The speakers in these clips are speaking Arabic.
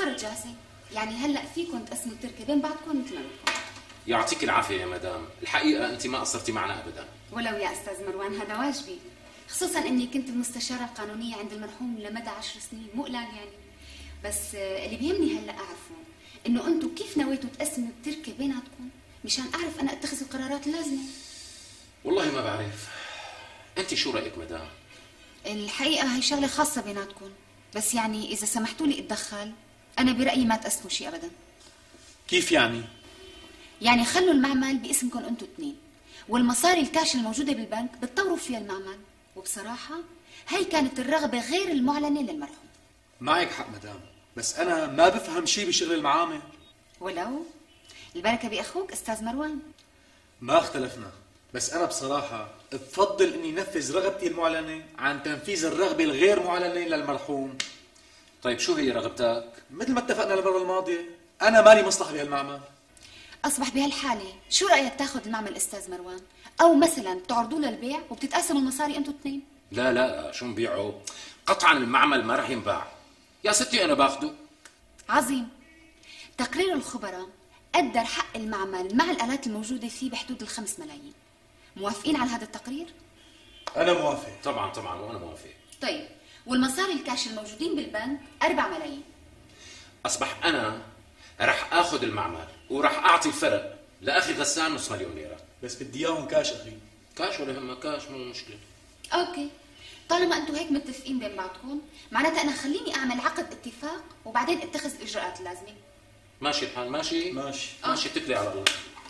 صارت جاهزة، يعني هلا فيكم تقسموا التركة بين بعضكم مثل ما بدكم. يعطيك العافية يا مدام، الحقيقة أنت ما قصرتي معنا أبدا. ولو يا أستاذ مروان هذا واجبي، خصوصا أني كنت المستشارة القانونية عند المرحوم لمدى 10 سنين، مو قلال يعني. بس اللي بيهمني هلا أعرفه إنه أنتم كيف نويتوا تقسموا التركة بيناتكم مشان أعرف أنا أتخذ القرارات اللازمة. والله ما بعرف، أنت شو رأيك مدام؟ الحقيقة هي شغلة خاصة بيناتكم، بس يعني إذا سمحتوا لي أتدخل، أنا برأيي ما تقسموا شيء أبدا. كيف يعني؟ يعني خلوا المعمل باسمكم أنتوا اثنين، والمصاري الكاش الموجودة بالبنك بتطوروا فيها المعمل. وبصراحة هي كانت الرغبة غير المعلنة للمرحوم. معك حق مدام، بس أنا ما بفهم شيء بشغل المعامل. ولو البركة بأخوك أستاذ مروان. ما اختلفنا، بس أنا بصراحة بفضل إني نفذ رغبتي المعلنة عن تنفيذ الرغبة الغير معلنة للمرحوم. طيب شو هي رغبتك؟ مثل ما اتفقنا المرة الماضية، أنا مالي مصلحة بهالمعمل. أصبح بهالحالة شو رأيك تاخذ المعمل أستاذ مروان؟ أو مثلا تعرضوه للبيع وبتتقاسموا المصاري أنتوا اثنين؟ لا لا، شو نبيعه؟ قطعا المعمل ما رح ينباع يا ستي، أنا باخده. عظيم. تقرير الخبراء قدر حق المعمل مع الآلات الموجودة فيه بحدود 5 ملايين. موافقين على هذا التقرير؟ أنا موافق. طبعا طبعا، وأنا موافق. طيب والمصاري الكاش الموجودين بالبنك 4 ملايين. أصبح أنا رح آخذ المعمل ورح أعطي الفرق لأخي غسان نص مليون ليرة. بس بدي إياهم كاش أخي. كاش ولا يهمك كاش، مو مشكلة. أوكي، طالما أنتوا هيك متفقين بين بعضكم، معناتها أنا خليني أعمل عقد اتفاق وبعدين اتخذ الإجراءات اللازمة. ماشي الحال؟ ماشي ماشي. ماشي، اتكلي على الله.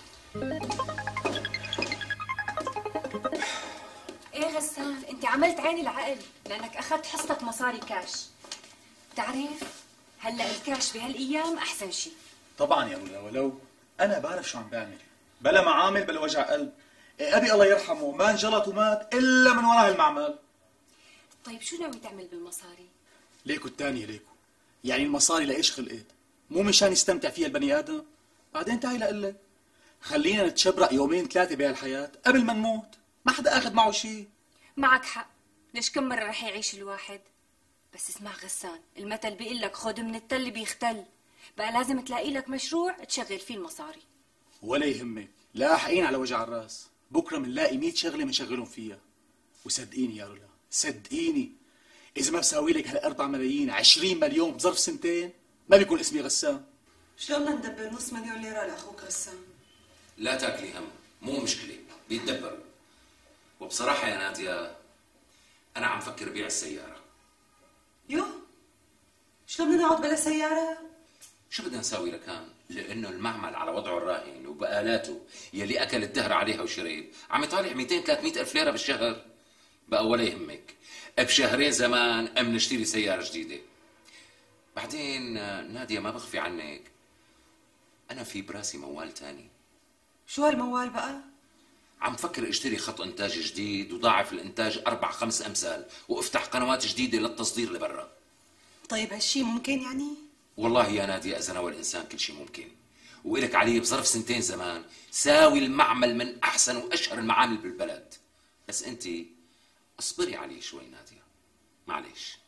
ايه غسان، انت عملت عين العقل لانك اخذت حصتك مصاري كاش. بتعرف هلا الكاش بهالايام احسن شيء. طبعا يا رولا، ولو أنا بعرف شو عم بعمل، بلا معامل بلا وجع قلب. إيه أبي الله يرحمه ما انجلط ومات إلا من وراء المعمل. طيب شو ناوي تعمل بالمصاري؟ ليكو الثانية ليكو، يعني المصاري لإيش خلقت؟ مو مشان يستمتع فيها البني آدم؟ بعدين تعي لقلك، خلينا نتشبرق يومين ثلاثة بهالحياة قبل ما نموت، ما حدا أخذ معه شيء. معك حق، ليش كم مرة رح يعيش الواحد؟ بس اسمع غسان، المثل بيقول لك خذ من التل بيختل، بقى لازم تلاقي لك مشروع تشغل فيه المصاري. ولا يهمك، لاحقين على وجع الراس، بكرة منلاقي 100 شغلة منشغلهم فيها. وصدقيني يا رولا، صدقيني، إذا ما بساوي لك هال4 ملايين 20 مليون بظرف سنتين ما بيكون اسمي غسان. شلون بدنا ندبر نص مليون ليرة لأخوك غسان؟ لا تاكلي هم، مو مشكلة، بيتدبروا. وبصراحة يا نادية أنا عم فكر بيع السيارة. يو شلون بدنا نقعد بلا سيارة؟ شو بدنا نساوي لكان؟ لأنه المعمل على وضعه الراهن وبآلاته يلي أكل الدهر عليها وشرب عم يطالع 200-300 ألف ليرة بالشهر. بقى ولا يهمك، بشهرين زمان نشتري سيارة جديدة. بعدين نادية ما بخفي عنك، أنا في براسي موال تاني. شو هالموال بقى؟ عم فكر اشتري خط انتاج جديد وضاعف الانتاج 4-5 امثال وافتح قنوات جديدة للتصدير لبرا. طيب هالشي ممكن يعني؟ والله يا نادية إذا نوى الإنسان كل شيء ممكن. وإلك عليه بظرف 2 زمان ساوي المعمل من أحسن وأشهر المعامل بالبلد. بس أنت اصبري عليه شوي نادية، معلش.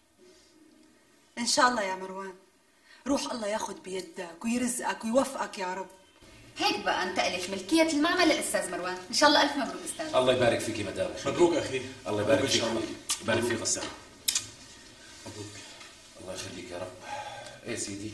إن شاء الله يا مروان، روح الله ياخد بيدك ويرزقك ويوفقك يا رب. هيك بقى انتقلت ملكية المعمل للأستاذ مروان. إن شاء الله ألف مبروك أستاذ. الله يبارك فيكي مدام. مبروك أخي. الله يبارك فيك. الله يبارك فيك غسان. مبروك. الله يخليك يا رب. ايه سيدي،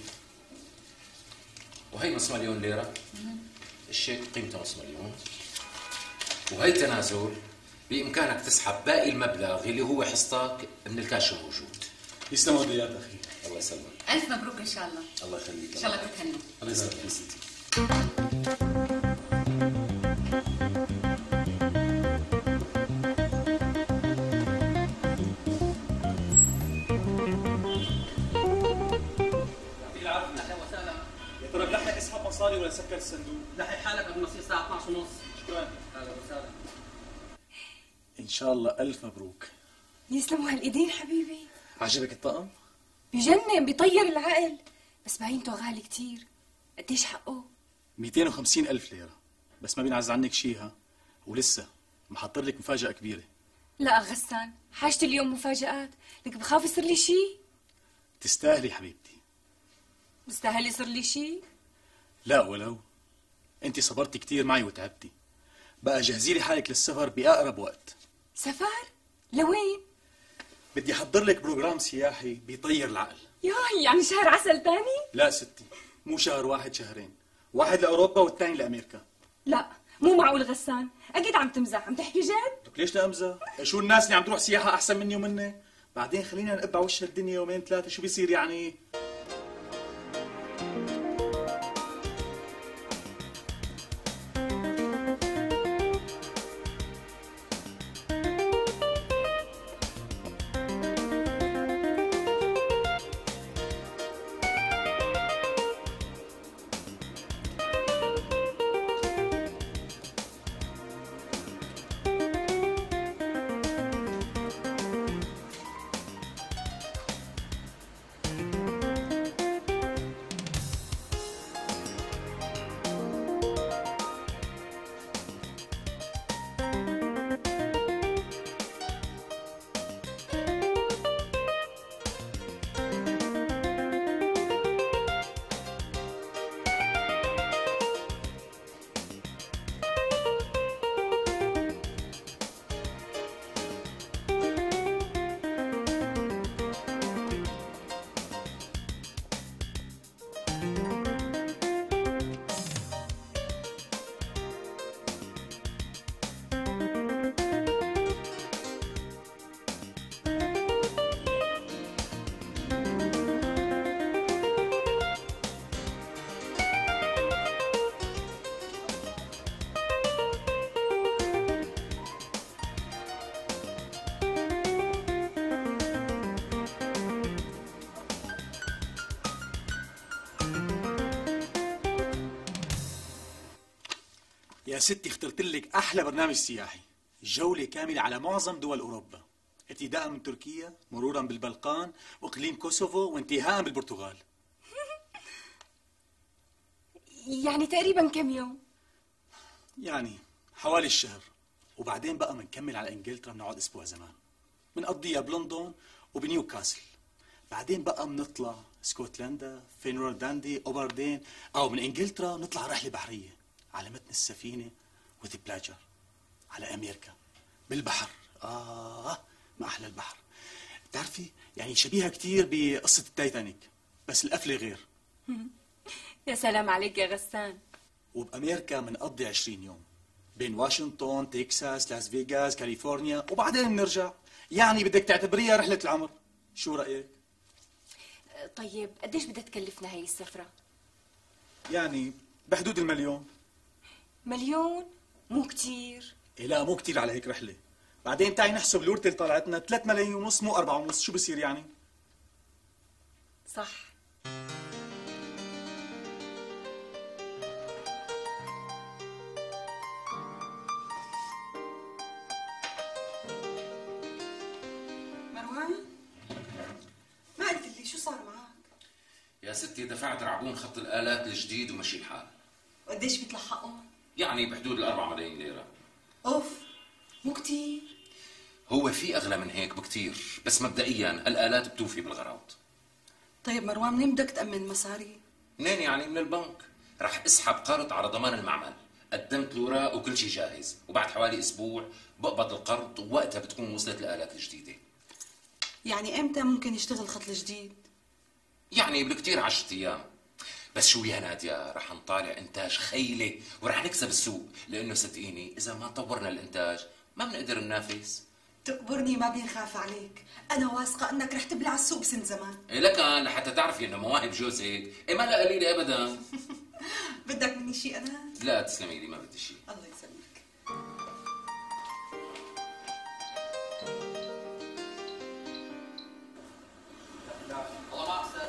وهي نص مليون ليرة، الشيك قيمته نص مليون، وهي تنازل بإمكانك تسحب باقي المبلغ اللي هو حصتك من الكاش الموجود. يسلموا وديات أخي. الله يسلمك. ألف مبروك إن شاء الله. الله يخليك. إن شاء الله تتهنوا. الله يسلمك يا سيدي. يا ترى بلحق اسحب مصاري ولا سكر الصندوق؟ لحق حالك قبل ما يصير الساعة 12:30. شكرا. اهلا وسهلا. إن شاء الله ألف مبروك. يسلموا هالايدين حبيبي. عجبك الطقم؟ بجنن، بيطير العقل، بس باينته غالي كتير. قديش حقه؟ 250 ألف ليرة، بس ما بينعز عنك شيء ها، ولسه محضر لك مفاجأة كبيرة. لا غسان، حاجتي اليوم مفاجآت، لك بخاف يصير لي شيء. تستاهلي حبيبتي. مستاهل يصير لي شيء؟ لا ولو. انت صبرتي كتير معي وتعبتي. بقى جهزي لي حالك للسفر بأقرب وقت. سفر؟ لوين؟ بدي احضر لك بروجرام سياحي بيطير العقل. ياي يعني شهر عسل تاني؟ لا ستي، مو شهر واحد، شهرين. واحد لأوروبا والثاني لأمريكا. لا مو معقول غسان، اكيد عم تمزح، عم تحكي جد؟ لك ليش نأمزح؟ شو الناس اللي عم تروح سياحة أحسن مني ومنك؟ بعدين خلينا نقب على وش الدنيا يومين ثلاثة، شو بيصير يعني؟ يا ستي اخترت لك احلى برنامج سياحي، جولة كاملة على معظم دول اوروبا، ابتداء من تركيا، مرورا بالبلقان، واقليم كوسوفو، وانتهاء بالبرتغال. يعني تقريبا كم يوم؟ يعني حوالي الشهر، وبعدين بقى منكمل على انجلترا، بنقعد اسبوع زمان، بنقضيها بلندن وبنيوكاسل، بعدين بقى بنطلع اسكتلندا، فينلاندي، اوبردين، او من انجلترا بنطلع رحلة بحرية على متن السفينة وذ بلاجر على أمريكا بالبحر. ما أحلى البحر. بتعرفي يعني شبيهة كتير بقصة التايتانيك، بس القفلة غير. يا سلام عليك يا غسان. وبأمريكا منقضي 20 يوم بين واشنطن، تكساس، لاس فيغاس، كاليفورنيا، وبعدين بنرجع. يعني بدك تعتبريها رحلة العمر. شو رأيك؟ طيب قديش بدها تكلفنا هاي السفرة؟ يعني بحدود المليون. مليون؟ مو كتير. إيه لا مو كتير على هيك رحلة. بعدين تعي نحسب الورثة اللي طلعتنا 3 ملايين ونص، مو 4 ونص. شو بصير يعني؟ صح. مروان، ما قلت لي شو صار معك؟ يا ستي دفعت رعبون خط الآلات الجديد ومشي الحال. وقديش بيطلع حقهم؟ يعني بحدود 4 ملايين ليرة. اوف، مو كتير. هو في أغلى من هيك بكتير، بس مبدئيا الآلات بتوفي بالغرض. طيب مروان، منين بدك تأمن مصاري؟ منين يعني؟ من البنك. رح اسحب قرض على ضمان المعمل، قدمت الوراق وكل شيء جاهز، وبعد حوالي أسبوع بقبض القرض، ووقتها بتكون وصلت الآلات الجديدة. يعني امتى ممكن يشتغل الخط الجديد؟ يعني بالكتير 10 أيام. بس شو يا نادية، رح نطالع إنتاج خيلة ورح نكسب السوق، لأنه صدقيني إذا ما طورنا الإنتاج ما بنقدر ننافس. تقبرني ما بينخاف عليك، أنا واثقة أنك رح تبلع السوق بسن زمان. إيه لكن لحتى تعرفي إنه مواهب جوزك إيه ما لا قليلة أبدا. بدك مني شيء أنا؟ لا تسلمي لي، ما بدي شيء. الله يسلمك. والله ما أستاذ.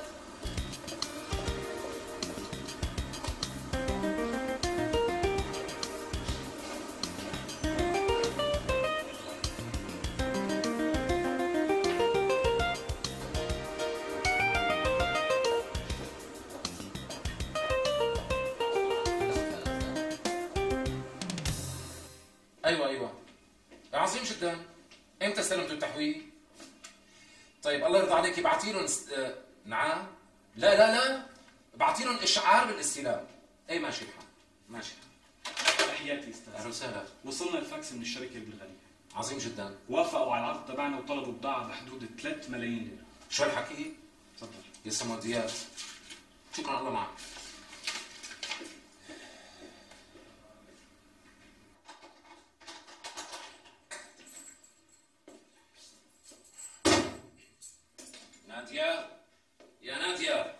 ايوه عظيم جدا. امتى استلمتوا التحويل؟ طيب الله يرضى عليك ابعتي لهم نعم. لا بعطي لهم اشعار بالاستلام. اي ماشي الحال، ماشي. تحياتي استاذ. اهلا وسهلا. وصلنا الفاكس من الشركه بالغاليه. عظيم جدا. وافقوا على العرض تبعنا وطلبوا بضاعه بحدود 3 ملايين ليره. شو الحكي؟ تفضل. يسلموا دياب. شكرا، الله معك. نادية، يا نادية.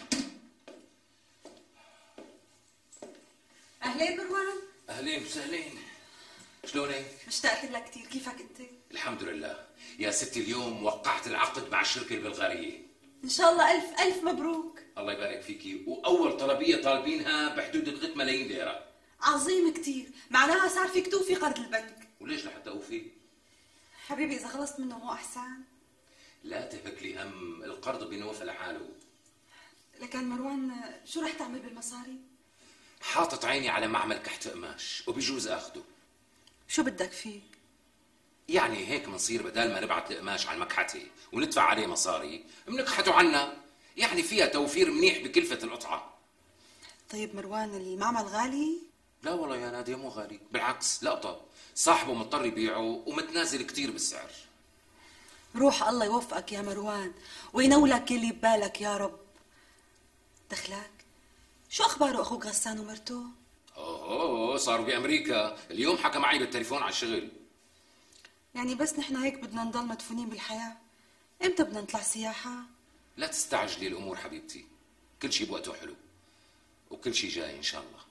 اهلين مروان. اهلين وسهلين. شلونك؟ مشتاقت لك كثير، كيفك انت؟ الحمد لله يا ستي. اليوم وقعت العقد مع الشركة البلغارية. ان شاء الله الف الف مبروك. الله يبارك فيكي. واول طلبية طالبينها بحدود 3 ملايين ليرة. عظيم كثير، معناها صار فيك توفي قرض البنك. وليش لحتى اوفي؟ حبيبي اذا خلصت منه مو احسن؟ لا تهك لي هم، القرض بينوفى لحاله. لكن مروان شو رح تعمل بالمصاري؟ حاطط عيني على معمل كحت قماش وبيجوز اخده. شو بدك فيه؟ يعني هيك منصير بدال ما نبعت القماش على المكحته وندفع عليه مصاري بنكحته عنا، يعني فيها توفير منيح بكلفة القطعة. طيب مروان المعمل غالي؟ لا والله يا نادية مو غالي، بالعكس لقطة. صاحبه مضطر يبيعه ومتنازل كتير بالسعر. روح الله يوفقك يا مروان وينولك اللي ببالك يا رب. دخلك شو اخباره اخوك غسان ومرته؟ اوه صاروا بامريكا، اليوم حكى معي بالتليفون على الشغل. يعني بس نحن هيك بدنا نضل مدفونين بالحياة؟ امتى بدنا نطلع سياحة؟ لا تستعجلي الامور حبيبتي، كل شيء بوقته حلو وكل شيء جاي ان شاء الله.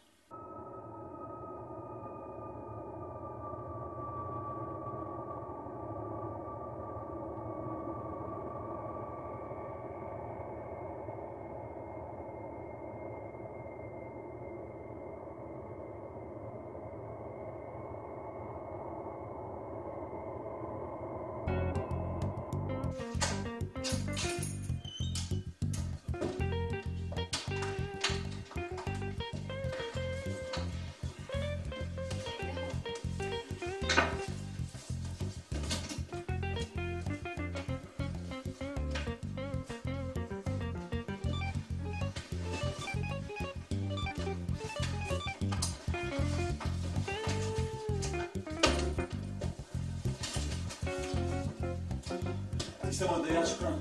تسلموا ديان، شكرا.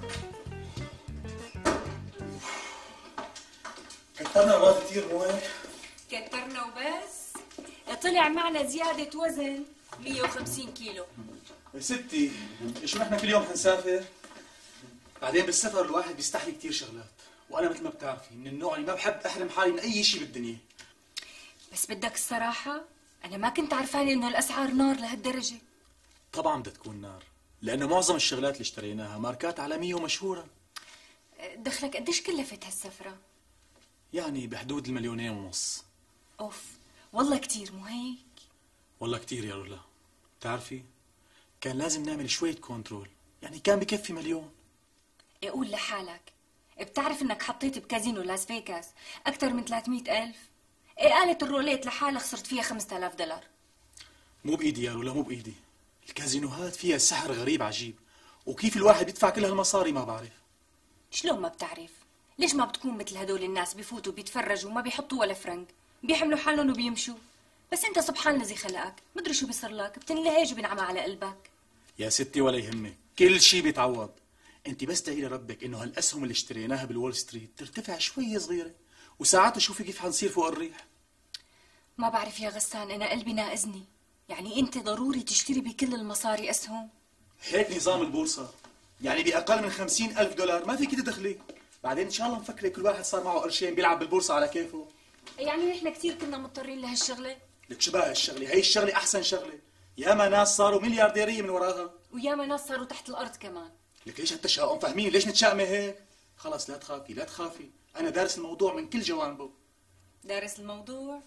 كترنا اوقات كثير مو هيك؟ كترنا وبس. طلع معنا زيادة وزن 150 كيلو. يا ستي شو نحن كل يوم حنسافر؟ بعدين بالسفر الواحد بيستحي كثير شغلات، وانا مثل ما بتعرفي من النوع اللي ما بحب احرم حالي من اي شيء بالدنيا. بس بدك الصراحة أنا ما كنت عرفانة إنه الأسعار نار لهالدرجة. طبعا بدها تكون نار، لانه معظم الشغلات اللي اشتريناها ماركات عالميه ومشهوره. دخلك قديش كلفت هالسفرة؟ يعني بحدود 1.5 مليون. أوف والله كتير مو هيك؟ والله كثير يا رولا. بتعرفي كان لازم نعمل شويه كنترول، يعني كان بكفي 1,000,000. قول لحالك، بتعرف إنك حطيت بكازينو لاس فيغاس أكثر من 300,000؟ آلة الروليت لحالها خسرت فيها $5,000. مو بايدي يا رولا، مو بايدي. الكازينوهات فيها سحر غريب عجيب، وكيف الواحد بيدفع كل هالمصاري ما بعرف. شلون ما بتعرف؟ ليش ما بتكون مثل هدول الناس بيفوتوا بيتفرجوا وما بيحطوا ولا فرنك، بيحملوا حالهم وبيمشوا؟ بس انت سبحان الذي خلقك، مدري شو بيصير لك، بتنلهج وبينعمى على قلبك. يا ستي ولا يهمك، كل شيء بيتعوض. انت بس دعي لربك انه هالاسهم اللي اشتريناها بالول ستريت ترتفع شوي صغيره، وساعتها شوفي كيف حنصير فوق الريح. ما بعرف يا غسان، انا قلبي ناقزني. يعني انت ضروري تشتري بكل المصاري اسهم؟ هيك نظام البورصه، يعني باقل من $50,000 ما فيك تدخلي. بعدين ان شاء الله مفكره كل واحد صار معه قرشين بيلعب بالبورصه على كيفه. يعني نحن كثير كنا مضطرين لهالشغله. لك شو بقى هالشغله؟ هي الشغله احسن شغله، ياما ناس صاروا مليارديريه من وراها، وياما ناس صاروا تحت الارض كمان. لك ليش هالتشاؤم؟ فاهمين ليش نتشائمه هيك؟ خلص لا تخافي لا تخافي، انا دارس الموضوع من كل جوانبه. دارس الموضوع؟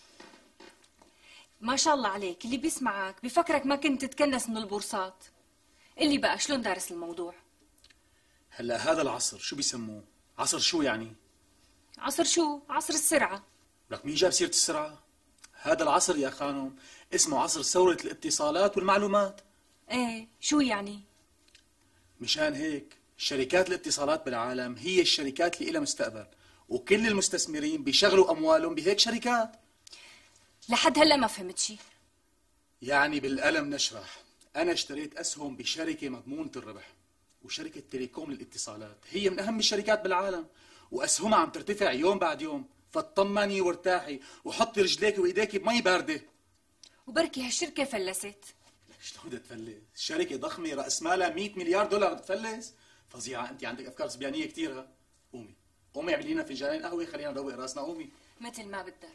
ما شاء الله عليك، اللي بيسمعك بفكرك ما كنت تتكنس من البورصات. اللي بقى شلون دارس الموضوع؟ هلا هذا العصر شو بيسموه؟ عصر شو يعني؟ عصر شو؟ عصر السرعة. لك مين جاب سيرة السرعة؟ هذا العصر يا خانم اسمه عصر ثورة الاتصالات والمعلومات. ايه شو يعني؟ مشان هيك شركات الاتصالات بالعالم هي الشركات اللي لها مستقبل، وكل المستثمرين بيشغلوا أموالهم بهيك شركات. لحد هلا ما فهمت شيء. يعني بالقلم نشرح، أنا اشتريت أسهم بشركة مضمونة الربح، وشركة تيليكوم للاتصالات هي من أهم الشركات بالعالم، وأسهمها عم ترتفع يوم بعد يوم، فاطمني وارتاحي وحطي رجليك وإيديك بمي باردة. وبركي هالشركة فلست. شلون بدها تفلس؟ شركة ضخمة رأس مالها 100 مليار دولار تفلس؟ فظيعة، أنت عندك أفكار صبيانية كثير. قومي قومي اعملي لنا فنجانين قهوة خلينا نروق راسنا. قومي. مثل ما بدك.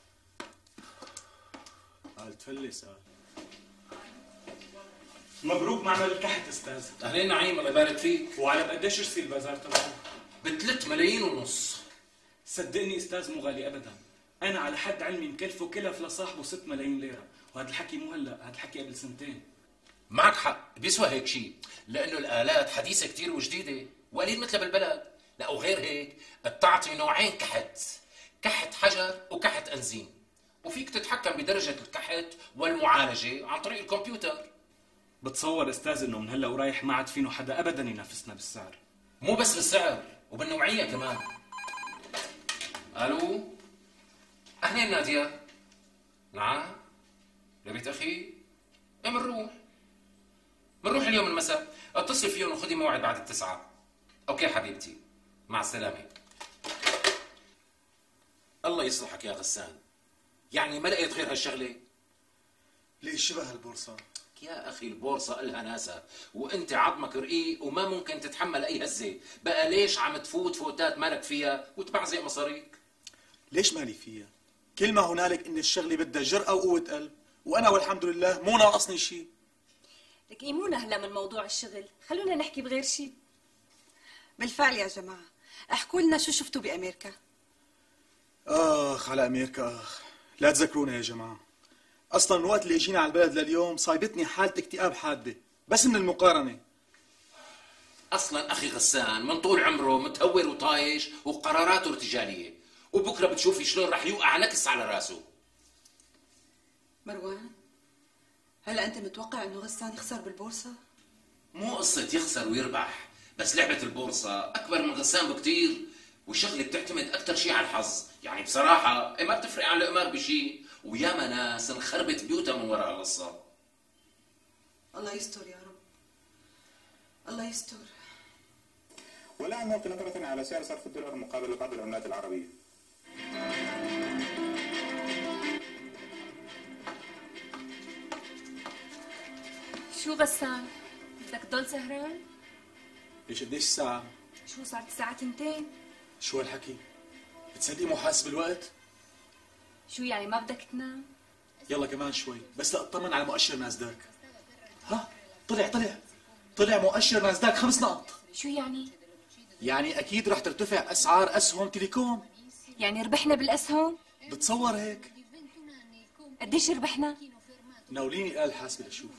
قال تفلس. قال مبروك معمل الكحت استاذ. اهلين نعيم، الله يبارك فيك. وعلى بقديش يرسي البازار تبعه؟ ب3 ملايين ونص. صدقني استاذ مو غالي ابدا. انا على حد علمي مكلفه كلف لصاحبه 6 ملايين ليره، وهذا الحكي مو هلا، هذا الحكي قبل سنتين. معك حق، بيسوى هيك شيء، لانه الالات حديثه كثير وجديده وقليل مثلها بالبلد. لا وغير هيك بتعطي نوعين كحت، كحت حجر وكحت انزيم، وفيك تتحكم بدرجه الكحت والمعالجه عن طريق الكمبيوتر. بتصور استاذ انه من هلا ورايح ما عاد فينه حدا ابدا ينافسنا بالسعر. مو بس بالسعر وبالنوعيه كمان. الو، اهلين ناديه. نعم، لبيت اخي. ايه منروح اليوم المساء. اتصل فيهم وخذي موعد بعد 9. اوكي حبيبتي، مع السلامه. الله يصلحك يا غسان، يعني ما لقيت غير هالشغله؟ ليش شبه البورصة؟ يا اخي البورصه الها ناسها، وانت عظمك رقيق وما ممكن تتحمل اي هزه. بقى ليش عم تفوت فوتات مالك فيها وتبعزق مصاريك؟ ليش مالي فيها؟ كل ما هنالك ان الشغله بدها جرأة وقوة قلب، وانا والحمد لله مو ناقصني شيء. لك ايمونا هلا من موضوع الشغل، خلونا نحكي بغير شيء. بالفعل يا جماعة، احكوا لنا شو شفتوا بأمريكا. اخ على امريكا، اخ لا تذكرونا يا جماعة. اصلا الوقت اللي اجينا على البلد لليوم صايبتني حالة اكتئاب حادة بس من المقارنة. اصلا اخي غسان من طول عمره متهور وطايش وقراراته ارتجاليه، وبكره بتشوفي شلون رح يوقع نكس على راسه. مروان، هلا انت متوقع انه غسان يخسر بالبورصة؟ مو قصه يخسر ويربح، بس لعبه البورصه اكبر من غسان بكتير، والشغله بتعتمد اكثر شيء على الحظ. يعني بصراحه ما بتفرق عن القمار بشيء، وياما ناس انخربت بيوتها من وراء القصه. الله يستر يا رب، الله يستر. والآن نلقي نظرة على سعر صرف الدولار مقابل بعض العملات العربية. شو غسان؟ بدك تضل سهران؟ ليش قديش الساعة؟ شو صارت الساعة 2؟ شو هالحكي؟ بتصدقي مو حاسب الوقت؟ شو يعني ما بدك تنام؟ يلا كمان شوي بس لأطمن على مؤشر ناسداك. ها طلع مؤشر ناسداك 5 نقط. شو يعني؟ يعني أكيد رح ترتفع أسعار أسهم تيليكوم. يعني ربحنا بالأسهم؟ بتصور هيك؟ قديش ربحنا؟ ناوليني آلة حاسبة لشوف.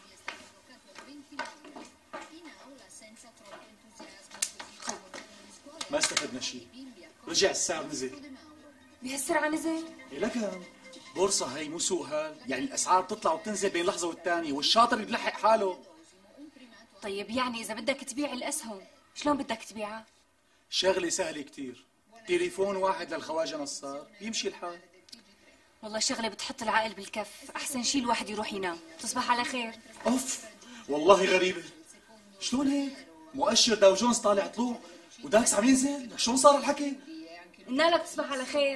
ما استفدنا شيء، رجع السعر نزل. بهالسرعة نزل؟ إيه لكن بورصة هي مو سوق هال، يعني الأسعار بتطلع وبتنزل بين لحظة والتانية، والشاطر اللي بيلحق حاله. طيب يعني إذا بدك تبيع الأسهم، شلون بدك تبيعها؟ شغلة سهلة كتير، تليفون واحد للخواجة نصار يمشي الحال. والله شغلة بتحط العقل بالكف، أحسن شي الواحد يروح ينام. تصبح على خير. أوف والله غريبة، شلون هيك؟ مؤشر داو جونز طالع طلوع وداكس عم ينزل، شلون صار الحكي؟ قلنا لك تصبح على خير.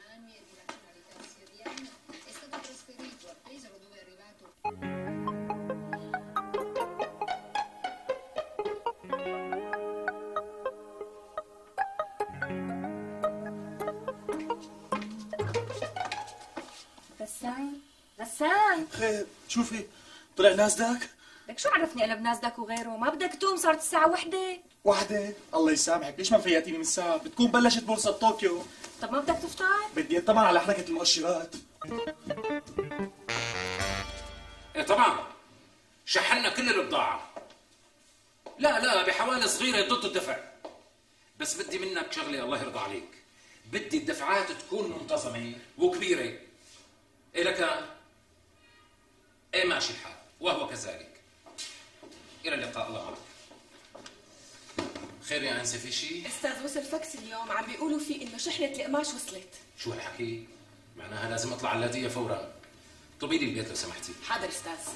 غسان خير شوفي طلع ناسداك. لك شو عرفني انا بناسداك وغيره؟ ما بدك تقوم، صارت الساعة 1. الله يسامحك، ليش ما مفيقتيني من الساعة؟ بتكون بلشت بورصة طوكيو. طب ما بدك تفطر؟ بدي طبعا على حركة المؤشرات. ايه طبعا شحنا كل البضاعة. لا بحوالي صغيرة ضد الدفع، بس بدي منك شغلة الله يرضى عليك، بدي الدفعات تكون منتظمة وكبيرة. إيه لك؟ إيه ماشي الحال وهو كذلك. إلى اللقاء، الله معك. خير يا انسه في شيء؟ استاذ وصل فاكس اليوم عم بيقولوا فيه انه شحنة القماش وصلت. شو هالحكي؟ معناها لازم اطلع على اللاذقية فورا. طلبي لي البيت لو سمحتي. حاضر استاذ.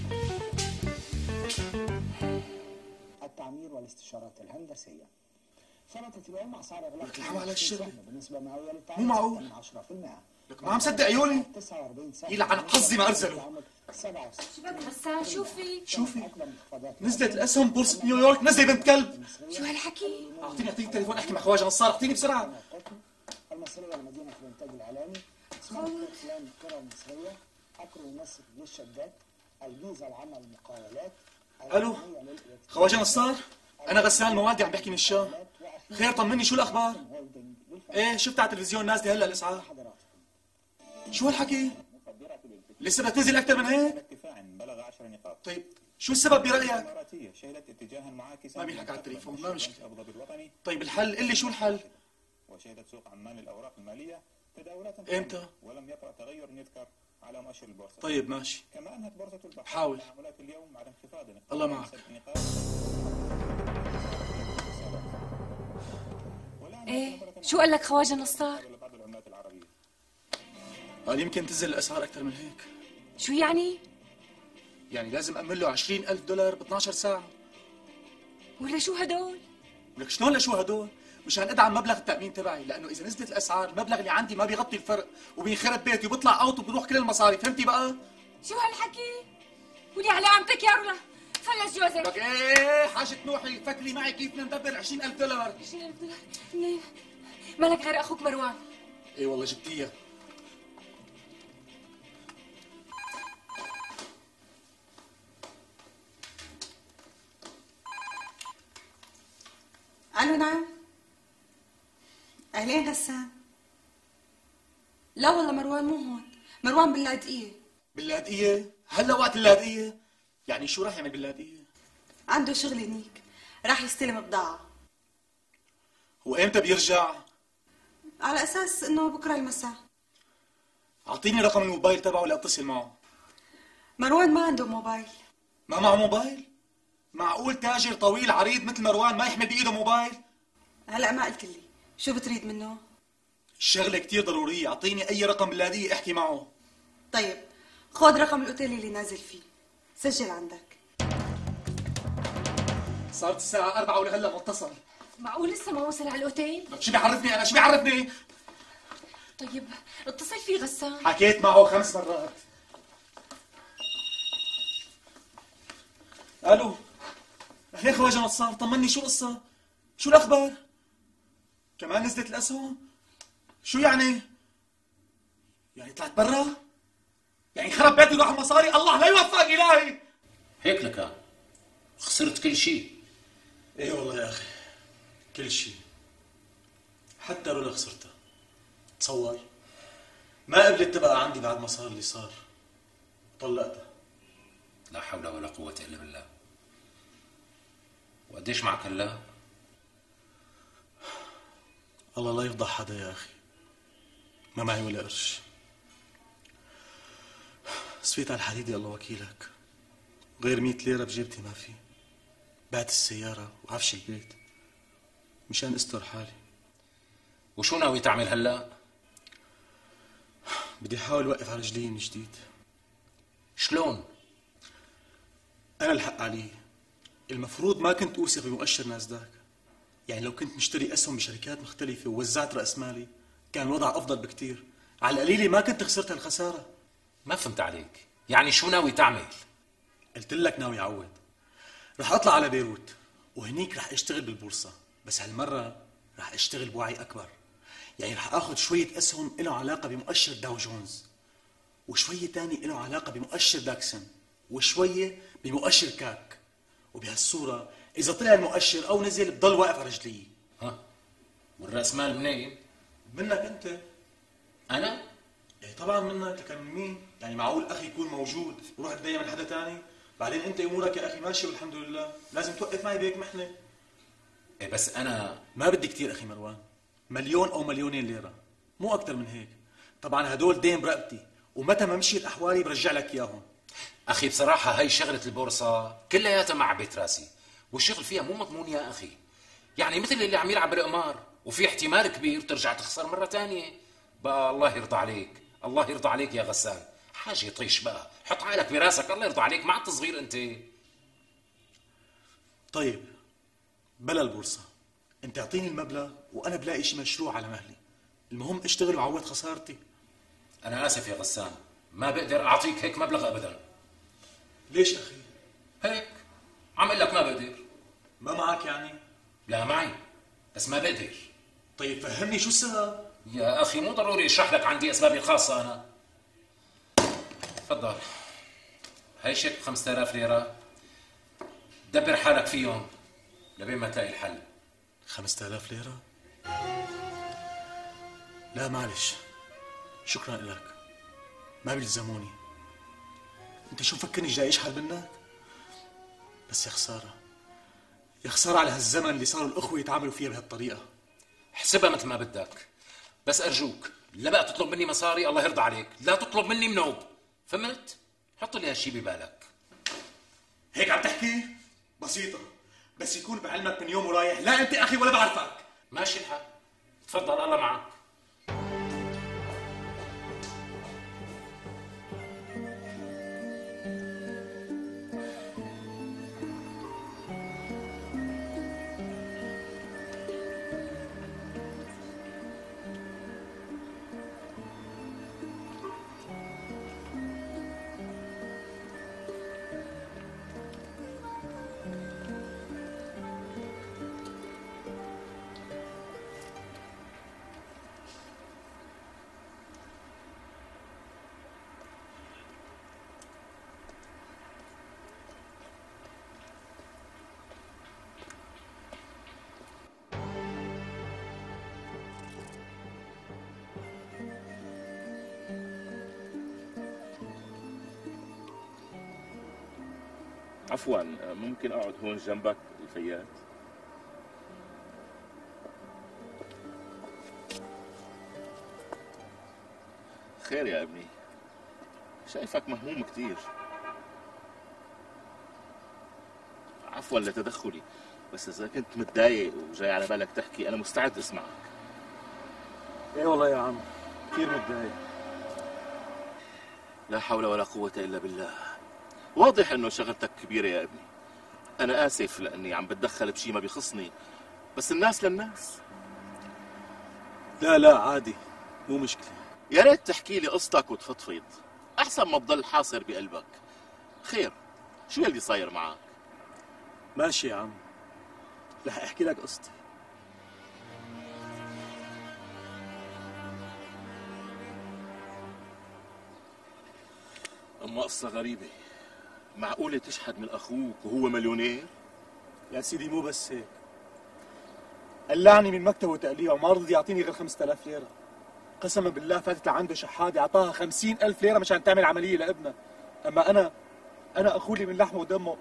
التعمير والاستشارات الهندسية. ثبتت اليوم اسعار اغلاق الحرام على الشغل. بالنسبة مئوية للتعمير مو معقول. من 10%. لك ما عم صدق عيوني. 49 سنة. يلعن حظي ما ارسله. 67. شو بك غسان؟ شوفي نزلت الاسهم بورصة نيويورك، نزلي بنت كلب. شو هالحكي؟ اعطيني التليفون احكي مع خواجه نصار، اعطيني بسرعة. المصرية لمدينة الانتاج الاعلامي. اسمها اقلام القرى المصرية. حكر ونسك جيش شداد. الجيزة العامة للمقاولات. الو خواجه نصار، انا غسان الموادي عم بحكي من الشام. خير طمني شو الاخبار؟ ايه شفت على التلفزيون نازله هلا الاسعار. شو هالحكي؟ لسه بدها تنزل اكثر من هيك؟ بلغ 10 نقاط. طيب شو السبب برايك؟ الاماراتيه شهدت اتجاها معاكسا. ما بينحكى على التليفون، ما مشكله. ابو ظبي الوطني. طيب الحل، قل لي شو الحل؟ وشهدت سوق عمان للاوراق الماليه تداولات امتى؟ ولم يطرأ تغير يذكر على مؤشر البورصه. طيب ماشي. كما انهت بورصه البحر حاول. تعاملات اليوم على انخفاض الله معك. ايه شو قال لك خواجه نصار؟ قال يمكن تنزل الاسعار اكثر من هيك. شو يعني؟ يعني لازم امن له $20,000 ب 12 ساعه. ولا شو هدول؟ لك شلون لشو هدول؟ مشان ادعم مبلغ التامين تبعي، لانه اذا نزلت الاسعار المبلغ اللي عندي ما بيغطي الفرق وبينخرب بيتي وبيطلع اوت وبروح كل المصاري، فهمتي بقى؟ شو هالحكي؟ ولي على عمتك يا رولا، فلس جوزك. لك ايه حاجة نوحي، فكري معي كيف بدنا ندبر $20,000. $20,000 مالك غير اخوك مروان؟ ايه والله جبتيها. الو نعم. اهلين غسان. لا والله مروان مو هون، مروان باللاذقية. باللاذقية؟ هلا وقت اللاذقية؟ يعني شو راح يعمل باللاذقية؟ عنده شغل هنيك، راح يستلم بضاعة. وامتى بيرجع؟ على اساس انه بكره المساء. اعطيني رقم الموبايل تبعه لاتصل معه. مروان ما عنده موبايل. ما معه موبايل؟ معقول تاجر طويل عريض مثل مروان ما يحمل بايده موبايل؟ هلا ما قلت لي، شو بتريد منه؟ الشغلة كتير ضرورية، اعطيني اي رقم باللاذقية احكي معه. طيب خذ رقم الاوتيل اللي نازل فيه، سجل عندك. صارت الساعة 4 ولهلا متصل. معقول لسه ما وصل على الاوتيل؟ شو بيعرفني انا؟ شو بيعرفني؟ طيب اتصل فيه غسان. حكيت معه 5 مرات. الو اهلين خواجه نصار، طمني شو القصة؟ شو الاخبار؟ كمان نزلت الاسهم؟ شو يعني؟ يعني طلعت برا؟ يعني خرب بيتي وراح المصاري؟ الله لا يوفقك الهي. هيك لك خسرت كل شيء. ايه والله يا اخي كل شيء، حتى رولا خسرتها. تصور ما قبلت تبقى عندي بعد ما صار اللي صار، طلقتها. لا حول ولا قوة إلا بالله. وقديش معك هلا؟ الله لا يفضح حدا يا اخي، ما معي ولا قرش. صفيت على الحديدة الله وكيلك، غير 100 ليرة بجيبتي ما في. بعت السيارة وعفش البيت مشان استر حالي. وشو ناوي تعمل هلا؟ بدي احاول اوقف على رجلي من جديد. شلون؟ انا الحق علي، المفروض ما كنت اوثق بمؤشر ناسداك. يعني لو كنت مشتري اسهم بشركات مختلفة ووزعت راس مالي كان الوضع افضل بكتير. على القليلة ما كنت خسرت هالخسارة. ما فهمت عليك، يعني شو ناوي تعمل؟ قلت لك ناوي اعود. رح اطلع على بيروت وهنيك رح اشتغل بالبورصة، بس هالمرة رح اشتغل بوعي اكبر. يعني رح اخذ شوية اسهم له علاقة بمؤشر داو جونز، وشوية تاني له علاقة بمؤشر داكسون، وشوية بمؤشر كاك. وبهالصورة اذا طلع المؤشر او نزل بضل واقف على رجلي. ها والراس مال منين؟ منك انت. انا؟ ايه طبعا منك، لكن من مين؟ يعني معقول اخي يكون موجود وروح تدين من حدا تاني؟ بعدين انت امورك يا اخي ماشيه والحمد لله، لازم توقف معي بهيك محنه. ايه بس انا ما بدي كثير اخي مروان، 1,000,000 أو 2,000,000 ليرة، مو اكثر من هيك. طبعا هدول دين برقبتي، ومتى ما مشيت احوالي برجع لك اياهم. اخي بصراحه هاي شغله البورصه كلياتها مع بيت راسي، والشغل فيها مو مضمون يا اخي. يعني مثل اللي عم يلعب بالقمار، وفي احتمال كبير ترجع تخسر مرة تانية. بقى الله يرضى عليك، الله يرضى عليك يا غسان، حاجة يطيش بقى، حط عقلك براسك، الله يرضى عليك، ما عاد صغير انت. طيب بلا البورصة، انت اعطيني المبلغ وانا بلاقي شي مشروع على مهلي، المهم اشتغل وعوض خسارتي. انا اسف يا غسان، ما بقدر اعطيك هيك مبلغ ابدا. ليش اخي؟ هيك عم اقول لك ما بقدر. ما معك يعني؟ لا معي، بس ما بقدر. طيب فهمني شو السبب؟ يا اخي مو ضروري اشرح لك، عندي اسبابي الخاصة انا. تفضل، هي شيك 5000 ليرة، دبر حالك فيهم لبين ما تلاقي الحل. 5000 ليرة؟ لا معلش، شكرا لك، ما بيلزموني. انت شو مفكرني جاي اشحال منك؟ بس يا خسارة، يا خسارة على هالزمن اللي صاروا الأخوة يتعاملوا فيها بهالطريقة. احسبها مثل ما بدك، بس أرجوك لا بقى تطلب مني مصاري، الله يرضى عليك، لا تطلب مني منوب، فهمت؟ حط لي هالشي ببالك. هيك عم تحكي؟ بسيطة، بس يكون بعلمك من يوم ورايح، لا أنت أخي ولا بعرفك. ماشي الحال، تفضل الله معك. عفوا، ممكن اقعد هون جنبك الفيات؟ خير يا ابني، شايفك مهموم كتير. عفوا لتدخلي، بس اذا كنت متضايق وجاي على بالك تحكي انا مستعد اسمعك. ايه والله يا عم كثير متضايق. لا حول ولا قوة الا بالله. واضح انه شغلتك كبيرة يا ابني. انا اسف لاني عم بتدخل بشي ما بيخصني، بس الناس للناس. لا عادي، مو مشكلة. يا ريت تحكي لي قصتك وتفضفض احسن ما تضل حاصر بقلبك. خير، شو اللي صاير معك؟ ماشي يا عم، رح احكي لك قصتي. اما قصة غريبة، معقولة تشحد من اخوك وهو مليونير؟ يا سيدي مو بس هيك، قلعني من مكتبه وتقليعه وما رضي يعطيني غير 5000 ليرة. قسما بالله فاتت لعنده شحادة اعطاها 50,000 ليرة مشان تعمل عملية لابنها. اما انا اخوه اللي من لحمه ودمه.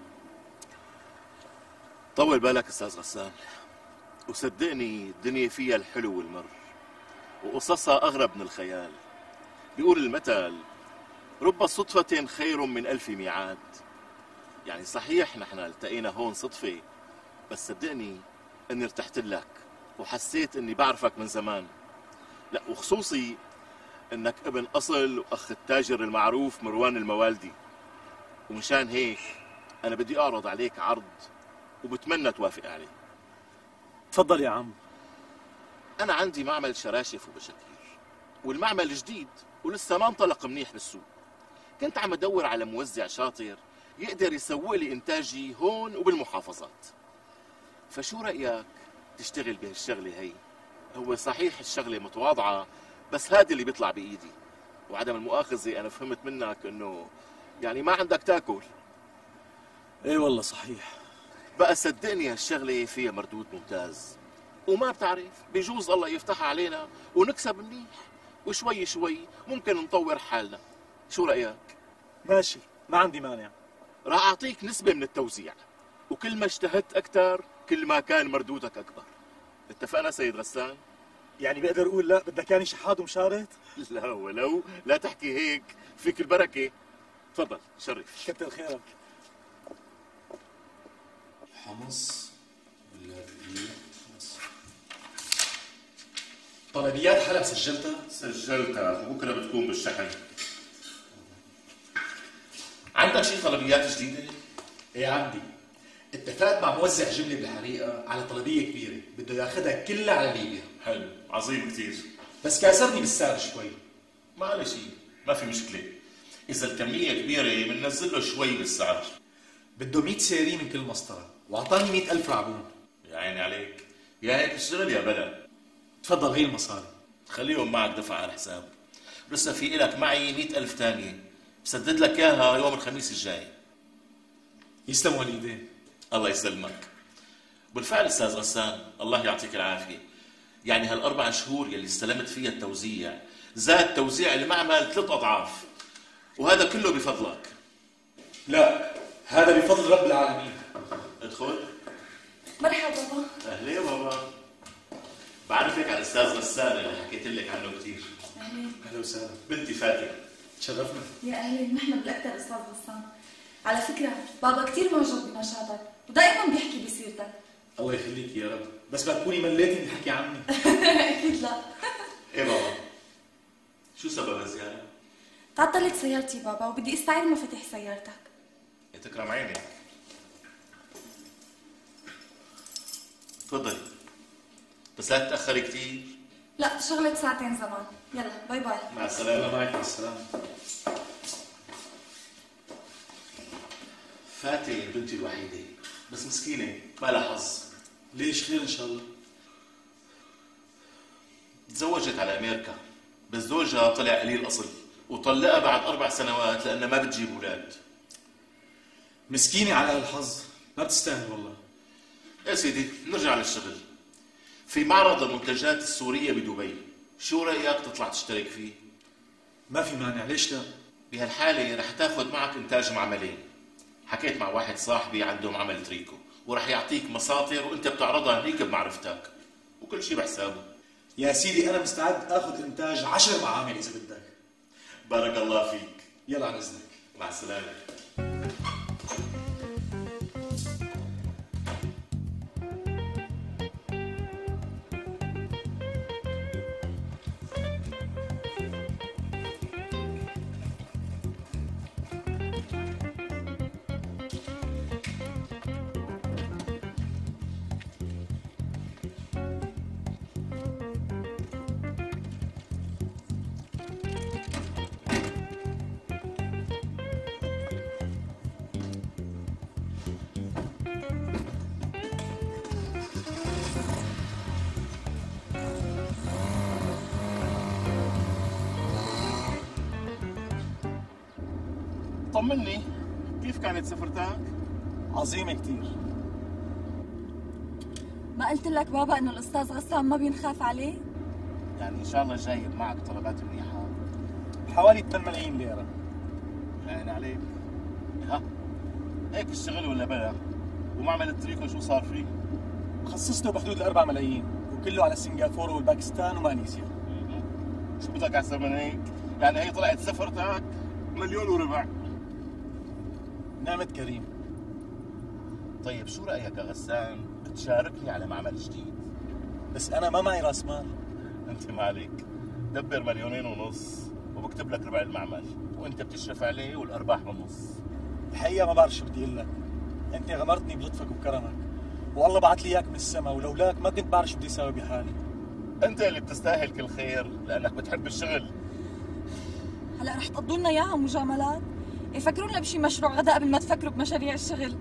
طول بالك استاذ غسان، وصدقني الدنيا فيها الحلو والمر، وقصصها اغرب من الخيال. بيقول المثل رب صدفة خير من 1000 ميعاد. يعني صحيح نحن التقينا هون صدفة، بس صدقني اني ارتحت لك وحسيت اني بعرفك من زمان. لا، وخصوصي انك ابن اصل واخ التاجر المعروف مروان الموالدي. ومشان هيك انا بدي اعرض عليك عرض وبتمنى توافق عليه. تفضل يا عم. انا عندي معمل شراشف وبشاكير، والمعمل جديد ولسه ما انطلق منيح بالسوق. كنت عم ادور على موزع شاطر يقدر يسوق لي انتاجي هون وبالمحافظات. فشو رايك تشتغل بهالشغله هي؟ هو صحيح الشغله متواضعه، بس هذا اللي بيطلع بايدي. وعدم المؤاخذه انا فهمت منك انه يعني ما عندك تاكل. ايه والله صحيح. بقى صدقني هالشغله فيها مردود ممتاز، وما بتعرف بيجوز الله يفتحها علينا ونكسب منيح، وشوي شوي ممكن نطور حالنا. شو رايك؟ ماشي، ما عندي مانع. راح اعطيك نسبه من التوزيع، وكل ما اجتهدت اكثر كل ما كان مردودك اكبر. اتفقنا سيد غسان؟ يعني بقدر اقول لا بدك يعني شحاد ومشارط؟ لا ولو، لا تحكي هيك، فيك البركه. تفضل شرف. كتر خيرك. حمص طلبيات حلب سجلتها؟ سجلتها وبكره بتكون بالشحن. عندك شي طلبيات جديدة؟ ايه عندي. اتفقت مع موزع جملة بالحريقة على طلبية كبيرة بده ياخذها كلها على ليبيا. حلو، عظيم كثير. بس كاسرني بالسعر شوي. ما عليه شيء، ما في مشكلة. إذا الكمية كبيرة بننزل له شوي بالسعر. بده 100 سيري من كل مسطرة، وأعطاني 100,000 رعبون. يا عيني عليك، يا هيك الشغل يا بلا. تفضل هي المصاري. خليهم معك دفع على الحساب. لسه في إلك معي 100,000 ثانية، بسدد لك إياها يوم الخميس الجاي. يسلموا الإيدين. الله يسلمك. بالفعل أستاذ غسان، الله يعطيك العافية. يعني هال4 شهور يلي استلمت فيها التوزيع زاد توزيع المعمل 3 أضعاف، وهذا كله بفضلك. لا، هذا بفضل رب العالمين. ادخل. مرحبا بابا. أهلين بابا. بعرفك على الأستاذ غسان اللي حكيت لك عنه كثير. أهلين. أهلا وسهلا. بنتي فاتن. تشرفنا. يا أهلين، نحن بالأكثر أستاذ غسان. على فكرة بابا كثير معجب بنشاطك ودائما بيحكي بسيرتك. الله يخليك يا رب، بس ما تكوني مليتي من الحكي عني. أكيد لا. إيه بابا؟ شو سبب الزيارة؟ تعطلت سيارتي بابا وبدي استعير مفاتيح سيارتك. تكرم عينك. تفضلي، بس لا تتأخري كثير. لا، شغلت ساعتين زمان. يلا باي باي. مع السلامة. الله معك. مع السلامة. فاتن بنتي الوحيدة، بس مسكينة ما لها حظ. ليش؟ خير إن شاء الله. تزوجت على أمريكا، بس زوجها طلع قليل أصل وطلقها بعد 4 سنوات لأنها ما بتجيب أولاد. مسكينة على الحظ، ما بتستاهل والله. يا سيدي نرجع للشغل. في معرض المنتجات السورية بدبي، شو رأيك تطلع تشترك فيه؟ ما في مانع، ليش لا؟ بهالحالة رح تاخذ معك إنتاج معملين. حكيت مع واحد صاحبي عنده معمل تريكو، ورح يعطيك مساطر وانت بتعرضها هنيك بمعرفتك، وكل شيء بحسابه. يا سيدي أنا مستعد آخذ إنتاج 10 معامل إذا بدك. بارك الله فيك. يلا عن إذنك. مع السلامة. طمني، كيف كانت سفرتك؟ عظيمة كتير. ما قلت لك بابا انه الاستاذ غسان ما بينخاف عليه؟ يعني ان شاء الله جايب معك طلبات منيحة. حوالي 8 ملايين ليرة. عين عليك. ها هيك الشغل ولا بلا؟ ومعمل التريكو شو صار فيه؟ خصصته بحدود 4 ملايين، وكله على سنغافورة والباكستان وماليزيا. شو بدك احسن من هيك؟ يعني هي طلعت سفرتك 1.25 مليون. نعمة كريم. طيب شو رأيك يا غسان تشاركني على معمل جديد؟ بس أنا ما معي راس مال. أنت ما عليك، دبر 2.5 مليون وبكتب لك ربع المعمل، وأنت بتشرف عليه والأرباح بالنص. الحقيقة ما بعرف شو بدي أقول لك، أنت غمرتني بلطفك وكرمك، والله بعت لي إياك من السما، ولولاك ما كنت بعرف شو بدي أساوي بحالي. أنت اللي بتستاهل كل خير لأنك بتحب الشغل. هلا رح تقضوا لنا اياها مجاملات؟ يفكرونا بشي مشروع غدا قبل ما تفكروا بمشاريع الشغل.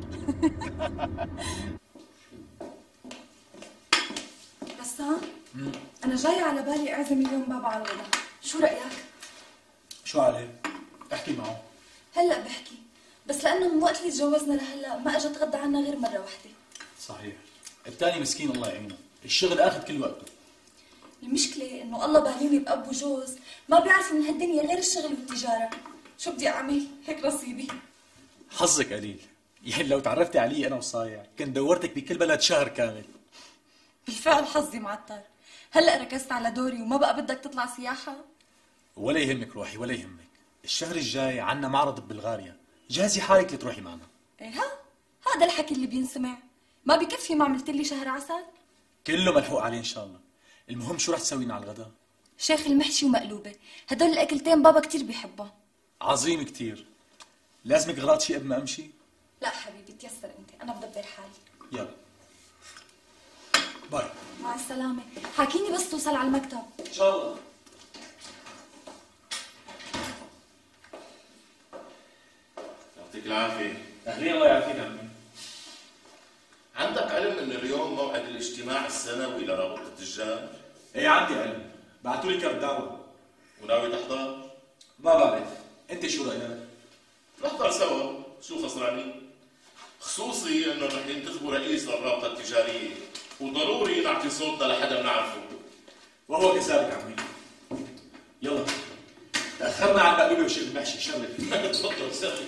غسان، أنا جاية على بالي أعزم اليوم بابا على الغداء، شو رأيك؟ شو عليه؟ احكي معه. هلا بحكي، بس لأنه من وقت اللي تجوزنا لهلا ما أجى تغدى عنا غير مرة واحدة. صحيح، التاني مسكين الله يعينه، الشغل آخذ كل وقته. المشكلة إنه الله باهليني بأب وجوز ما بيعرفوا من هالدنيا غير الشغل والتجارة، شو بدي أعمل؟ هيك نصيبي. حظك قليل، يعني لو تعرفتي علي أنا وصايع كنت دورتك بكل بلد شهر كامل. بالفعل حظي معطر، هلا ركزت على دوري وما بقى بدك تطلع سياحة؟ ولا يهمك روحي، ولا يهمك، الشهر الجاي عنا معرض ببلغاريا، جهزي حالك لتروحي معنا. ايه هذا الحكي اللي بينسمع، ما بكفي ما عملت لي شهر عسل؟ كله ملحوق عليه ان شاء الله. المهم شو رح تسوينا على الغداء؟ شيخ المحشي ومقلوبة، هدول الأكلتين بابا كتير بيحبها. عظيم كتير. لازمك غراض شيء قبل ما امشي؟ لا حبيبي تيسر انت، أنا بدبر حالي. يلا باي. مع السلامة، حاكيني بس توصل على المكتب. ان شاء الله. يعطيك العافية. أهلين الله يعافيك عمي. عندك علم ان اليوم موعد الاجتماع السنوي لرابطة التجار؟ ايه عندي علم، بعتوا لي كرت دعوة. وناوي تحضر؟ ما بعرف، انت شو رأيك؟ نحضر سوا، شو خسرانين؟ خصوصي انه رح ينتخبوا رئيس للرابطة التجارية، وضروري نعطي صوتنا لحدا بنعرفه. وهو كذلك عمي. يلا تأخرنا على المقلوبة وشيخ المحشي، شرف. تفضل سهل.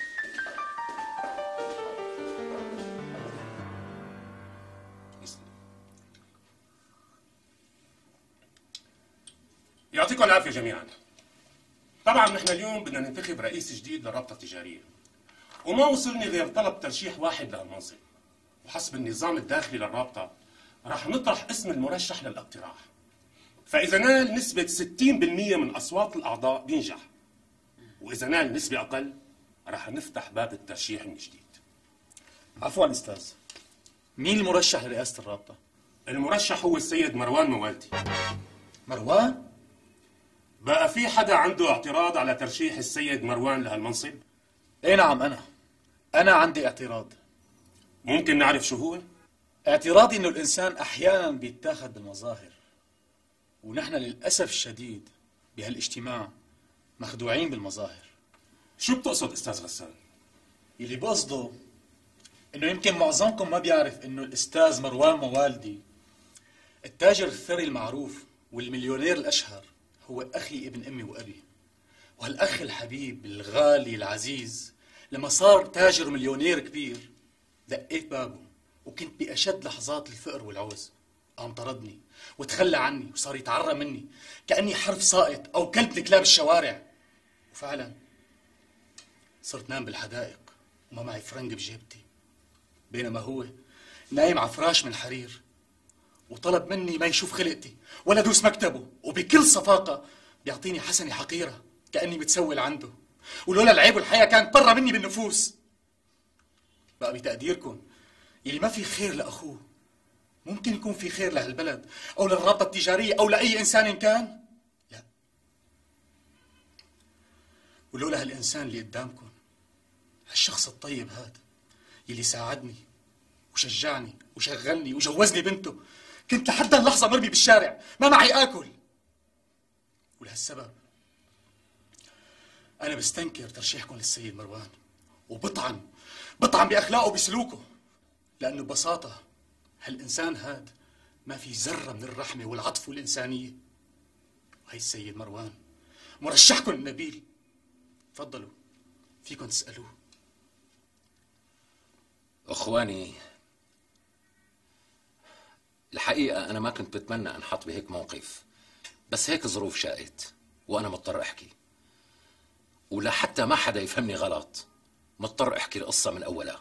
يعطيكم العافية جميعا. طبعا نحن اليوم بدنا ننتخب رئيس جديد للرابطة التجارية، وما وصلني غير طلب ترشيح واحد لهالمنصب، وحسب النظام الداخلي للرابطة راح نطرح اسم المرشح للاقتراح، فإذا نال نسبة 60% من أصوات الأعضاء بينجح، وإذا نال نسبة أقل راح نفتح باب الترشيح من جديد. عفوا أستاذ، مين المرشح لرئاسة الرابطة؟ المرشح هو السيد مروان موالدي. مروان؟ بقى في حدا عنده اعتراض على ترشيح السيد مروان لهالمنصب؟ ايه نعم، أنا عندي اعتراض. ممكن نعرف شو هو؟ اعتراضي إنه الإنسان أحيانا بيتاخد بالمظاهر، ونحن للأسف الشديد بهالاجتماع مخدوعين بالمظاهر. شو بتقصد أستاذ غسان؟ اللي بقصده إنه يمكن معظمكم ما بيعرف إنه الأستاذ مروان موالدي التاجر الثري المعروف والمليونير الأشهر هو أخي ابن أمي وأبي، وهالأخ الحبيب الغالي العزيز لما صار تاجر مليونير كبير دقيت بابه وكنت بأشد لحظات الفقر والعوز، قام طردني وتخلى عني وصار يتعرى مني كأني حرف سائط أو كلب من كلاب الشوارع. وفعلا صرت نام بالحدائق وما معي فرنك بجيبتي، بينما هو نايم على فراش من حرير، وطلب مني ما يشوف خلقتي ولا دوس مكتبه، وبكل صفاقة بيعطيني حسنة حقيرة كأني متسول عنده، ولولا العيب والحياة كانت برا مني بالنفوس. بقى بتقديركم يلي ما في خير لأخوه ممكن يكون في خير لهالبلد أو للرابطة التجارية أو لأي إنسان كان؟ لا. ولولا هالإنسان اللي قدامكم، هالشخص الطيب هذا يلي ساعدني وشجعني وشغلني وجوزني بنته، كنت لحد اللحظة مرمي بالشارع ما معي آكل. ولهالسبب أنا بستنكر ترشيحكم للسيد مروان، وبطعن بأخلاقه وبسلوكه، لأنه ببساطة هالإنسان هاد ما في ذرة من الرحمة والعطف والإنسانية. وهي السيد مروان مرشحكم النبيل، تفضلوا فيكم تسألوه. أخواني، الحقيقة أنا ما كنت بتمنى أنحط بهيك موقف، بس هيك ظروف شاءت وأنا مضطر أحكي، ولا حتى ما حدا يفهمني غلط مضطر أحكي القصة من أولها.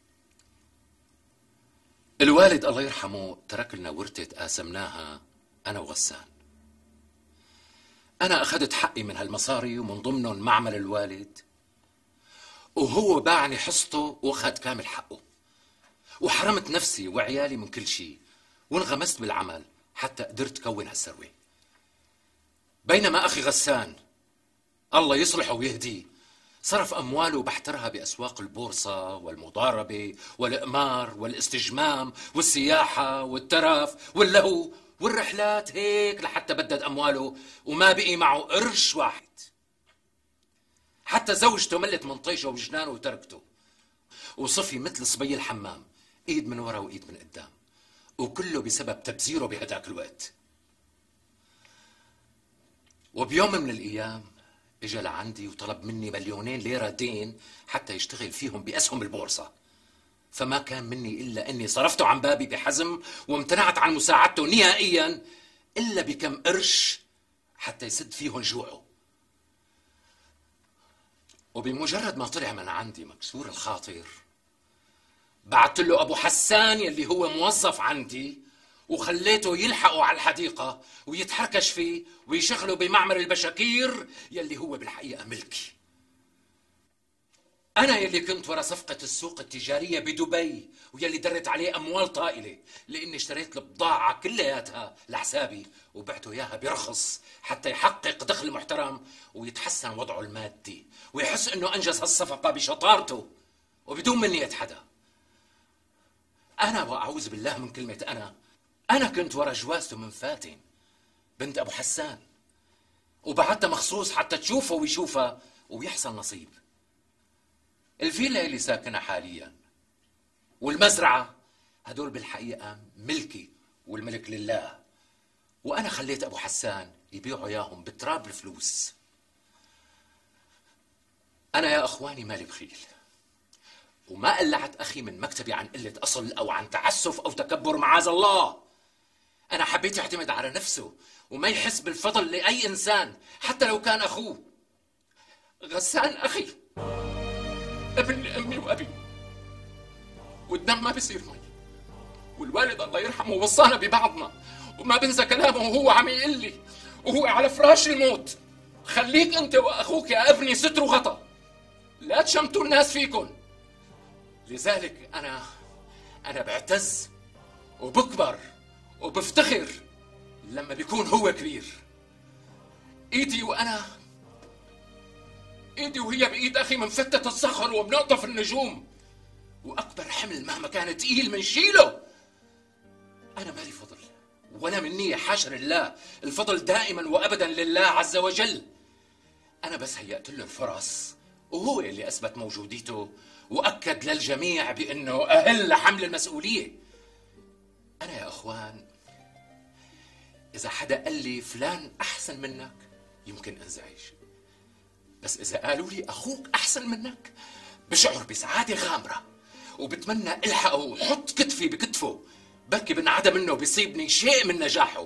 الوالد الله يرحمه ترك لنا ورثة قاسمناها أنا وغسان. أنا أخذت حقي من هالمصاري ومن ضمنهم معمل الوالد، وهو باعني حصته وأخذ كامل حقه، وحرمت نفسي وعيالي من كل شيء، وانغمست بالعمل حتى قدرت كون هالثروة. بينما أخي غسان الله يصلحه ويهديه صرف أمواله بحترها بأسواق البورصة والمضاربة والإقمار والاستجمام والسياحة والترف واللهو والرحلات، هيك لحتى بدد أمواله وما بقي معه قرش واحد. حتى زوجته ملت من طيشه وجنانه وتركته، وصفي مثل صبي الحمام، ايد من ورا وايد من قدام، وكله بسبب تبذيره بهداك الوقت. وبيوم من الايام اجى لعندي وطلب مني 2,000,000 ليرة دين حتى يشتغل فيهم بأسهم البورصة، فما كان مني إلا أني صرفته عن بابي بحزم وامتنعت عن مساعدته نهائيا إلا بكم قرش حتى يسد فيهم جوعه. وبمجرد ما طلع من عندي مكسور الخاطر بعت له ابو حسان يلي هو موظف عندي وخليته يلحقوا على الحديقة ويتحركش فيه ويشغله بمعمر البشاكير يلي هو بالحقيقة ملكي. أنا يلي كنت ورا صفقة السوق التجارية بدبي ويلي درت عليه أموال طائلة، لأني اشتريت البضاعة كلياتها لحسابي وبعته إياها برخص حتى يحقق دخل محترم ويتحسن وضعه المادي ويحس إنه أنجز هالصفقة بشطارته وبدون منية حدا. أنا وأعوذ بالله من كلمة أنا كنت ورا جوازته من فاتن بنت أبو حسان، وبعتها مخصوص حتى تشوفه ويشوفها ويحصل نصيب. الفيلا اللي ساكنها حاليا والمزرعة هدول بالحقيقة ملكي والملك لله، وأنا خليت أبو حسان يبيعوا إياهم بتراب الفلوس. أنا يا أخواني مالي بخيل، وما قلعت أخي من مكتبي عن قلة أصل أو عن تعسف أو تكبر معاذ الله. أنا حبيت يعتمد على نفسه وما يحس بالفضل لأي إنسان حتى لو كان أخوه. غسان أخي ابن أمي وأبي، والدم ما بيصير مي، والوالد الله يرحمه وصانا ببعضنا وما بنسى كلامه وهو عم يقول لي وهو على فراش الموت: خليك أنت وأخوك يا ابني ستر وغطا، لا تشمتوا الناس فيكم. لذلك أنا بعتز وبكبر وبفتخر لما بيكون هو كبير. إيدي وهي بإيد أخي منفتة الصخر وبنقطف النجوم، وأكبر حمل مهما كان تقيل منشيله. أنا مالي فضل ولا مني، حاشا لله، الفضل دائما وأبدا لله عز وجل. أنا بس هيأت له الفرص وهو اللي أثبت موجوديته وأكد للجميع بأنه أهل لحمل المسؤولية. أنا يا أخوان إذا حدا قال لي فلان أحسن منك يمكن أنزعج، بس إذا قالوا لي أخوك أحسن منك بشعر بسعادة غامرة وبتمنى ألحقه وحط كتفي بكتفه، بركي بنعدى منه بيصيبني شيء من نجاحه.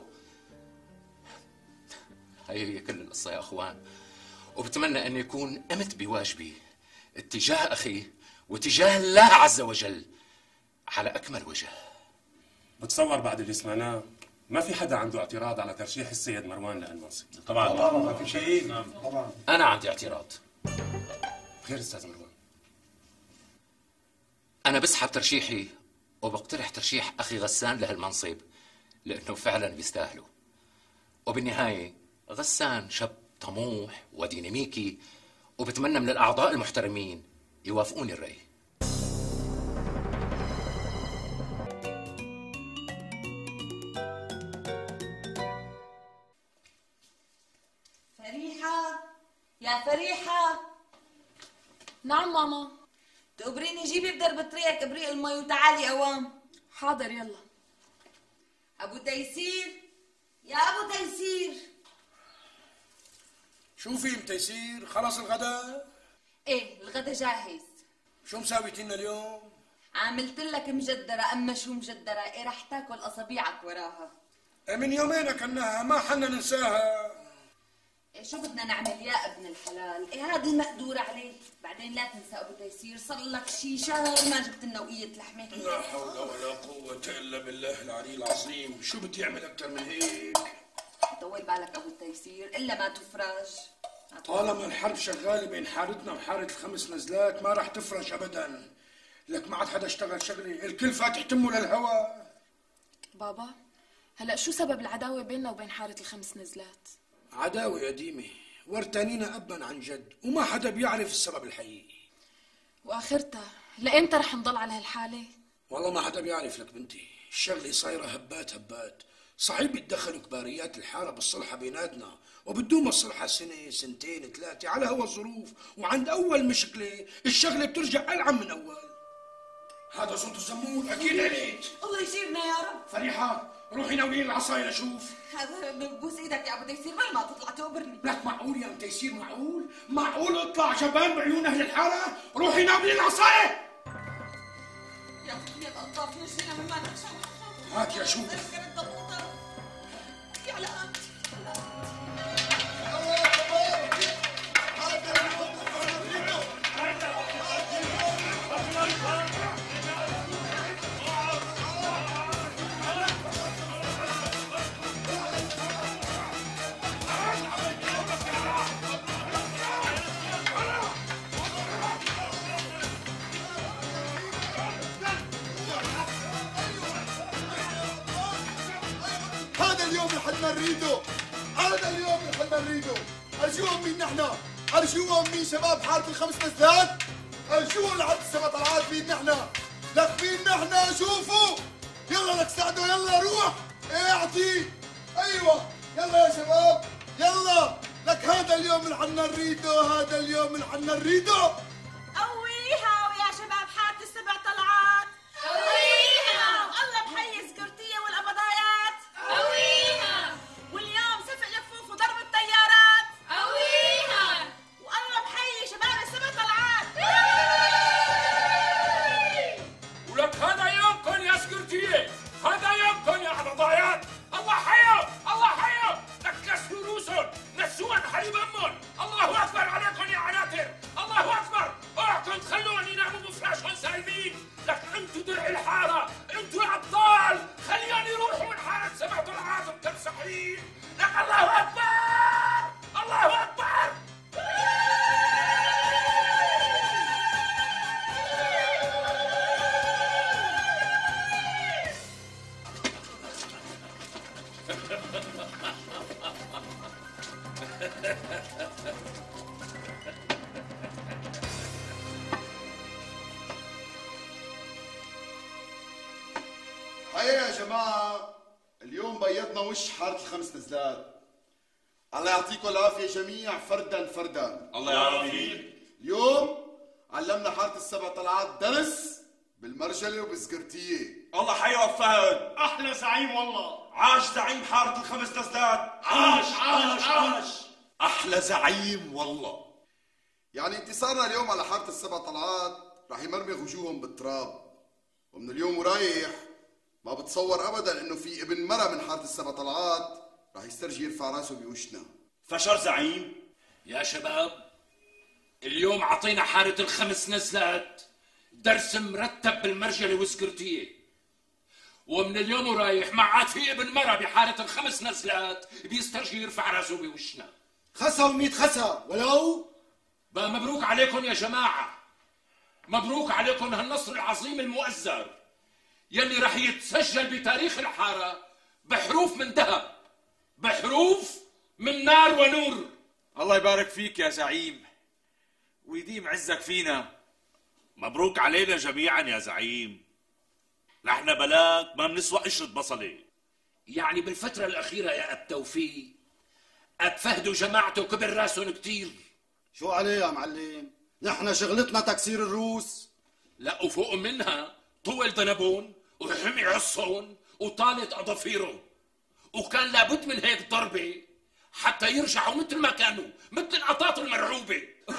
هي كل القصة يا أخوان، وبتمنى أن يكون قمت بواجبي اتجاه أخي واتجاه الله عز وجل على أكمل وجه. بتصور بعد اللي سمعناه ما في حدا عنده اعتراض على ترشيح السيد مروان لهالمنصب؟ طبعا ما في شيء. نعم طبعا. أنا عندي اعتراض. خير أستاذ مروان؟ أنا بسحب ترشيحي وبقترح ترشيح أخي غسان لهالمنصب لأنه فعلا بيستاهله. وبالنهاية غسان شاب طموح وديناميكي، وبتمنى من الأعضاء المحترمين يوافقوني الرأي. فريحة يا فريحة. نعم ماما. تقبريني جيبي بدرب طريقك ابريق المي وتعالي اوام. حاضر يلا. ابو تيسير يا ابو تيسير. شو في تيسير؟ خلص الغداء؟ ايه الغدا جاهز. شو مساويتي لنا اليوم؟ عملت لك مجدرة. اما شو مجدرة؟ ايه رح تاكل اصابيعك وراها. من يومين اكلناها ما حنا ننساها. إيه شو بدنا نعمل يا ابن الحلال؟ ايه هذا المقدور عليه. بعدين لا تنسى ابو تيسير صار لك شي شهر ما جبت لنا وقية لحمه. لا حول ولا قوة الا بالله العلي العظيم. شو بدي اعمل اكثر من هيك؟ طول بالك ابو تيسير الا ما تفرج. طالما الحرب شغالة بين حارتنا وحارة الخمس نزلات ما راح تفرج ابدا. لك ما عاد حدا اشتغل شغلي، الكل فاتح تمه للهوا. بابا هلا شو سبب العداوة بيننا وبين حارة الخمس نزلات؟ عداوة قديمة ورتانينا أبا عن جد، وما حدا بيعرف السبب الحقيقي. وآخرتها لأمتى رح نضل على هالحالة؟ والله ما حدا بيعرف لك بنتي، الشغلة صايرة هبات. صحيح بيتدخلوا كباريات الحارة بالصلحة بيناتنا، وبدوم الصلحة سنة سنتين ثلاثة على هوا الظروف، وعند أول مشكلة الشغلة بترجع ألعن من أول. هذا صوت الزمور أكيد عليت. الله يجيبنا يا رب. فريحة روحي ناولين العصاية لشوف. هذا ببوس ايدك يا ابو تيسير ما تطلع تقبرني. لك معقول يا ام تيسير؟ معقول اطلع جبان بعيون اهل الحاره؟ روحي ناولين العصايه. يا الالطاف نجينا مما نخشى. هات يا شوف. يا لا هذا اليوم اللي حدنا نريده، هذا اليوم اللي حدنا نريده. ارجوهم مين نحن؟ ارجوهم مين شباب حارة الخمس نزلات؟ ارجوهم لحد السبع طلعات مين نحن؟ لك مين نحن؟ شوفوا يلا لك ساعدوا، يلا روح اعطي. ايوه يلا يا شباب يلا، لك هذا اليوم اللي حدنا نريده، هذا اليوم اللي حدنا نريده. قويها ويا شباب حارة السبع طلعات، قويها. والله بحيي سكرتية والقبضايات، قويها. واليوم سفق لفوف وضرب الطيارات، قويها. والله بحيي شباب السبع طلعات. ولك هذا يومكم يا سكرتية، هذا يومكم يا قبضايات. الله حيو الله حيو، لك كسروا رؤوسهم نسوهم حليب امهم. الله اكبر عليكم يا عناتر، الله اكبر. اوعكم تخلوني يناموا بفراشهم سايبين. لك انتوا درع الحاره، انتوا الابطال. خليهم يروحوا من حاره سبع طلعات مكرسحين. لك الله اكبر الله اكبر. هيا يا جماعة، اليوم بيضنا وش حارة الخمس نزلات. الله يعطيكم العافية جميع فردا فردا. الله يعافيك. اليوم علمنا حارة السبع طلعات درس بالمرجلة وبالسكرتية. الله حي فهد، احلى زعيم والله. عاش زعيم حارة الخمس نزلات، عاش عاش عاش. أحلى زعيم والله. يعني انتصارنا اليوم على حارة السبع طلعات راح يمرمغ وجوههم بالتراب، ومن اليوم ورايح ما بتصور ابدا انه في ابن مرة من حارة السبع طلعات راح يسترجي يرفع راسه بوشنا. فشر زعيم. يا شباب اليوم عطينا حارة الخمس نزلات درس مرتب بالمرجلة والسكرتية، ومن اليوم ورايح ما عاد في ابن مرة بحارة الخمس نزلات بيسترجي يرفع راسه بوشنا. خسى وميت خسى ولو. بقى مبروك عليكم يا جماعة، مبروك عليكم هالنصر العظيم المؤزر يلي رح يتسجل بتاريخ الحارة بحروف من ذهب، بحروف من نار ونور. الله يبارك فيك يا زعيم ويديم عزك فينا. مبروك علينا جميعا يا زعيم. نحن بلاك ما بنسوى قشرة بصلة. يعني بالفترة الأخيرة يا أب توفيق أب فهد وجماعته كبر راسهم كتير. شو عليه يا معلم؟ نحن شغلتنا تكسير الروس. لا وفوق منها طول ذنبهم وحمي عصهم وطالت أظافيرهم، وكان لابد من هيك ضربة حتى يرجعوا مثل ما كانوا، مثل القطاط المرعوبة.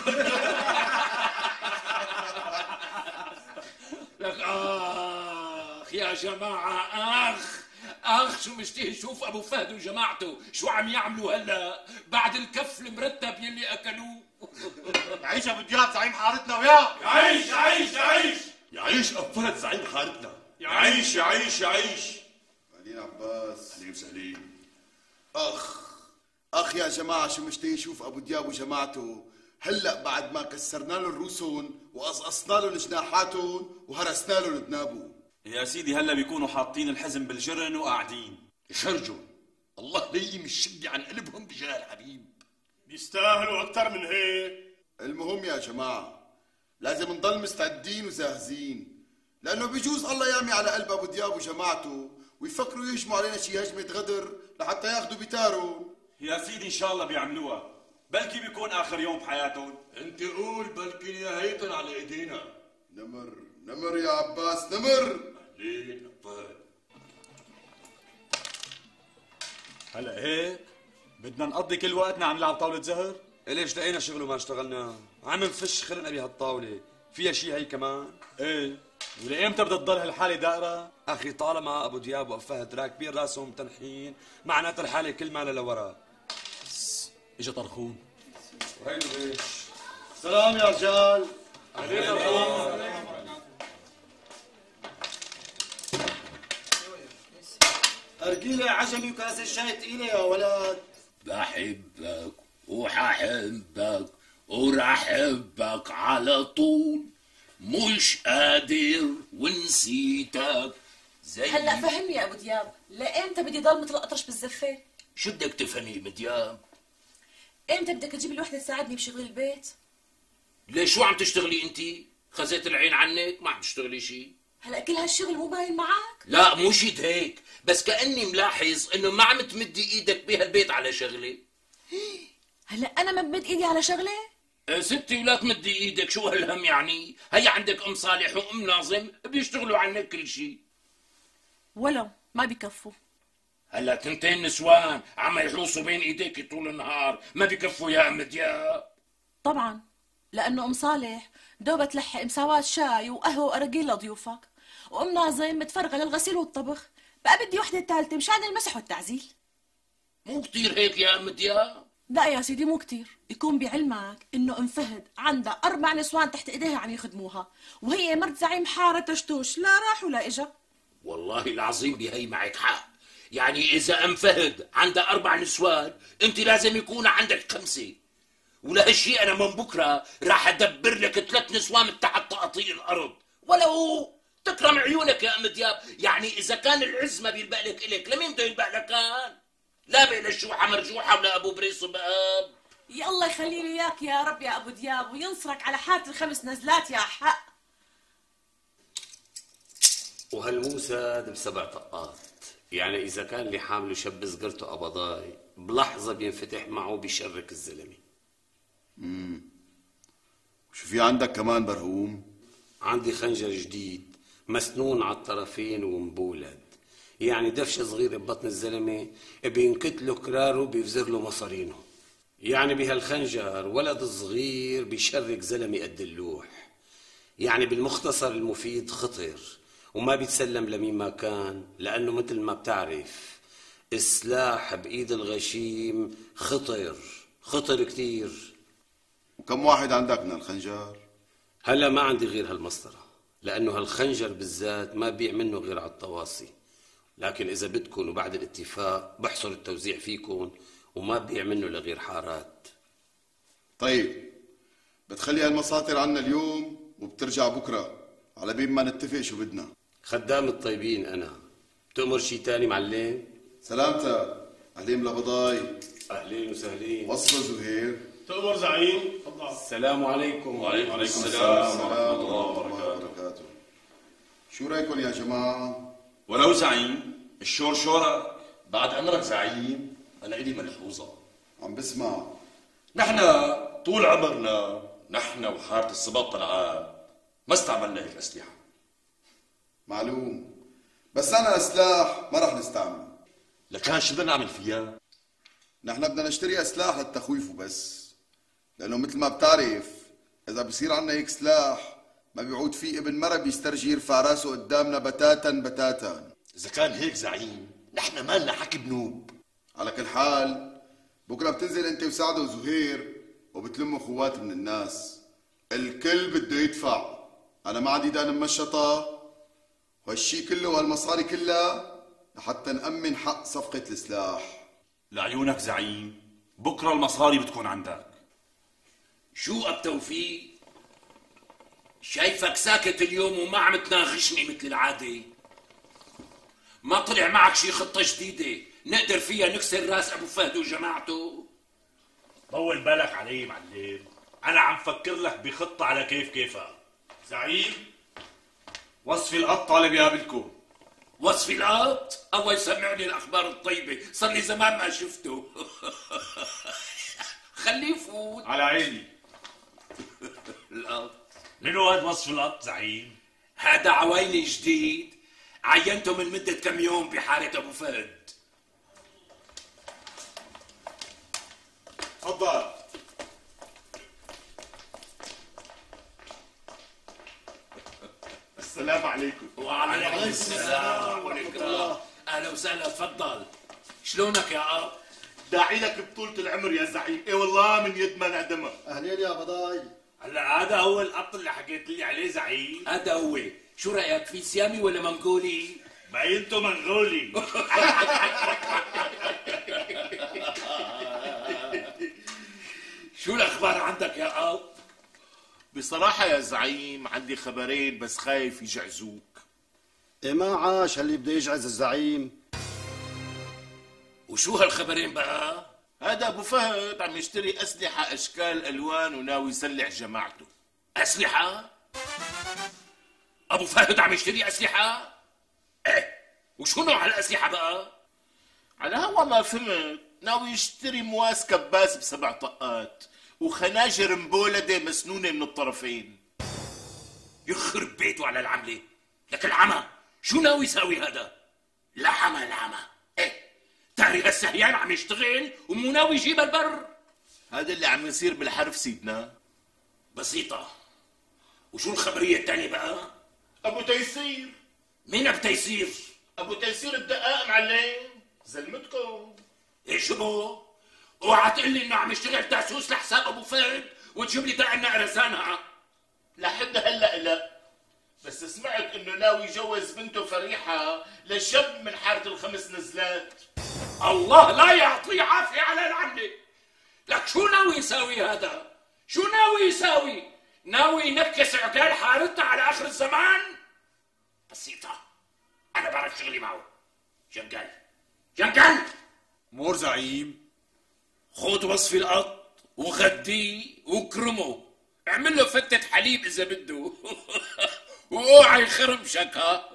لك آخ يا جماعة، آخ شو مشتهي شوف أبو فهد وجماعته شو عم يعملوا هلا بعد الكف المرتب يلي أكلوه. يعيش أبو دياب زعيم حارتنا وياه. يعيش يعيش يعيش يعيش أبو فهد زعيم حارتنا. يعيش يعيش يعيش. أهلين عباس. أهلين وسهلين. أخ يا جماعة شو مشتهي شوف أبو دياب وجماعته هلأ بعد ما كسرنا له رؤوسهم وقصقصنا له جناحاتهم وهرسنا له ذنابه. يا سيدي هلا بيكونوا حاطين الحزم بالجرن وقاعدين يخرجوا. الله ليقيم الشدة عن قلبهم بجاه الحبيب. بيستاهلوا أكثر من هيك. المهم يا جماعة لازم نضل مستعدين وجاهزين، لأنه بيجوز الله يامي على قلب أبو دياب وجماعته ويفكروا يهجموا علينا شي هجمة غدر لحتى ياخذوا بتارهم. يا سيدي إن شاء الله بيعملوها، بلكي بيكون آخر يوم بحياتهم. أنت قول بلكي نهايتهم على إيدينا. نمر يا عباس نمر. ليه فهد؟ هلا هيك بدنا نقضي كل وقتنا عم نلعب طاولة زهر؟ ليش لقينا شغل وما اشتغلنا؟ عم نفش خلقنا بهالطاولة، فيها شي هي كمان؟ ايه، ولإمتى بدها تضل هالحالة دائرة؟ أخي طالما أبو دياب وفهد راكبين راسهم تنحين معناتها الحالة كل ما لورا. إجا طرخون. وهينو ليش؟ سلام يا رجال. عليكم. أرجيلة عجمي وكاسة شاي تقيلة يا ولد. بحبك وححبك ورحبك على طول، مش قادر ونسيتك زي هلا فهمني يا ابو دياب، لامتى بدي ضل مثل الاطرش بالزفه؟ شو بدك تفهمي مديام؟ امتى بدك تجيب لي وحده تساعدني بشغل البيت؟ ليش شو عم تشتغلي انت؟ خزيت العين عنك ما عم تشتغلي شيء. هلا كل هالشغل مو باين معك؟ لا مو شيء هيك، بس كأني ملاحظ انه ما عم تمدي ايدك بهالبيت على شغله. هلا انا ما بمد ايدي على شغله؟ ستي ولا تمدي ايدك، شو هالهم يعني؟ هي عندك ام صالح وام ناظم بيشتغلوا عنك كل شيء. ولو ما بكفوا. هلا تنتين نسوان عم يحوصوا بين ايديك طول النهار، ما بكفوا يا ام دياب. طبعا، لانه ام صالح دوبة تلحق مساوات شاي وقهوه وارجيل لضيوفك، وام ناظم متفرغه للغسيل والطبخ، بقى بدي وحده ثالثه مشان المسح والتعزيل. مو كتير هيك يا ام دياب؟ لا يا سيدي مو كتير، يكون بعلمك انه ام فهد عندها 4 نسوان تحت ايديها عم يخدموها، وهي مرت زعيم حاره تشتوش، لا راح ولا اجا. والله العظيم بهي معك حق، يعني اذا ام فهد عندها 4 نسوان انت لازم يكون عندك 5، ولهالشيء انا من بكره راح ادبر لك 3 نسوان من تحت تقاطيع الارض، ولو تكرم عيونك يا ام دياب. يعني اذا كان العز ما بيلبق لك الك، لمين بده يلبق لك كان؟ لا بقى للشوحه مرجوحه ولا ابو بريس باب. يا الله يخلي لي اياك يا رب يا ابو دياب، وينصرك على حالة ال5 نزلات يا حق. وهالموسى ب7 طقات، يعني إذا كان اللي حامله شب صغرته قبضاي بلحظة بينفتح معه بيشرك الزلمة. شو في عندك كمان برهوم؟ عندي خنجر جديد مسنون على الطرفين ومبولد، يعني دفشة صغيرة ببطن الزلمة بينكت له كراره بيفزر له مصارينه. يعني بهالخنجر ولد صغير بيشرك زلمة قد اللوح. يعني بالمختصر المفيد خطر وما بيتسلم لمين ما كان، لأنه مثل ما بتعرف السلاح بإيد الغشيم خطر كتير. وكم واحد عندك من الخنجر؟ هلا ما عندي غير هالمسطرة، لأنه هالخنجر بالذات ما بيع منه غير على التواصي، لكن إذا بدكن وبعد الاتفاق بحصر التوزيع فيكن وما بيع منه لغير حارات. طيب بتخلي هالمساطر عنا اليوم وبترجع بكرة على بين ما نتفق شو بدنا. خدام الطيبين أنا، تأمر شي تاني معلم؟ سلامتك أهلين لبضاي. أهلين وسهلين. وصل زهير. تأمر زعيم. تفضل. السلام عليكم. وعليكم السلام ورحمة الله وبركاته. شو رأيكم يا جماعة؟ ولو زعيم الشور شورك. بعد أمرك زعيم، أنا إلي ملحوظة. عم بسمع. نحن طول عمرنا نحن وحارة ال7 طلعات ما استعملنا هيك أسلحة. معلوم، بس أنا سلاح ما رح نستعمل. لكان شو بدنا نعمل فيها؟ نحن بدنا نشتري سلاح للتخويف وبس، لأنه مثل ما بتعرف إذا بصير عنا هيك سلاح ما بيعود فيه ابن مرة بيسترجي يرفع راسه قدامنا بتاتا. إذا كان هيك زعيم نحن مالنا حكي بنوب. على كل حال بكرة بتنزل أنت وسعد وزهير وبتلموا خوات من الناس، الكل بده يدفع. أنا ما عندي دان مشطة، وهالشي كله وهالمصاري كلها لحتى نأمن حق صفقة السلاح. لعيونك زعيم، بكرة المصاري بتكون عندك. شو أب توفيق؟ شايفك ساكت اليوم وما عم تناغشني مثل العادة. ما طلع معك شي خطة جديدة نقدر فيها نكسر راس أبو فهد وجماعته؟ طول بالك علي معلم، أنا عم فكر لك بخطة على كيفك. زعيم، وصفي القط طالب يقابلكم. وصفي القط؟ الله يسمعني الأخبار الطيبة، صار لي زمان ما شفته. خليه يفوت. على عيني. القط منو هاد وصف القط زعيم؟ هذا عويلي جديد عينته من مدة كم يوم بحارة أبو فهد. تفضل. السلام عليكم. وعليكم السلام والإكرام. أهلا وسهلا، تفضل. شلونك يا أب؟ داعي لك بطولة العمر يا زعيم، اي والله من يد ما انعدمها. أهلين يا بضاي. هلا هذا هو القط اللي حكيت لي عليه زعيم. هذا هو. شو رأيك، في سيامي ولا منغولي؟ باينته منغولي. شو الأخبار عندك يا أب؟ بصراحة يا زعيم عندي خبرين بس خايف يجعزوك. إيه ما عاش اللي بده يجعز الزعيم. وشو هالخبرين بقى؟ هذا ابو فهد عم يشتري اسلحه اشكال الوان وناوي يسلح جماعته. اسلحه؟ ابو فهد عم يشتري اسلحه؟ ايه وشو نوع هالاسلحه بقى؟ على هوا ما فهمت، ناوي يشتري مواس كباس ب7 طقات وخناجر مبولده مسنونه من الطرفين. يخرب بيته على العمله، لك العمى شو ناوي يساوي هذا؟ العمى ايه تاري هالسهيان عم يشتغل ومو ناوي يجيب البر. هذا اللي عم يصير بالحرف سيدنا. بسيطه. وشو الخبريه الثانيه بقى؟ ابو تيسير. مين ابو تيسير؟ ابو تيسير الدقاق معلم، زلمتكم. ايش بو؟ اوعى تقول لي انه عم يشتغل تاسوس لحساب ابو فهد وتجيب لي دقنا رزانها. لحد هلا لا، بس سمعت انه ناوي يجوز بنته فريحه لشاب من حاره الخمس نزلات. الله لا يعطيه عافيه على العمله. لك شو ناوي يساوي هذا؟ شو ناوي يساوي؟ ناوي ينكس عقال حارتنا على اخر الزمان؟ بسيطه، انا بعرف شغلي معه. جنقل مور زعيم. خذ وصفي القط وغديه وكرمه، اعمل له فتة حليب اذا بده واوعى يخرمشك. ها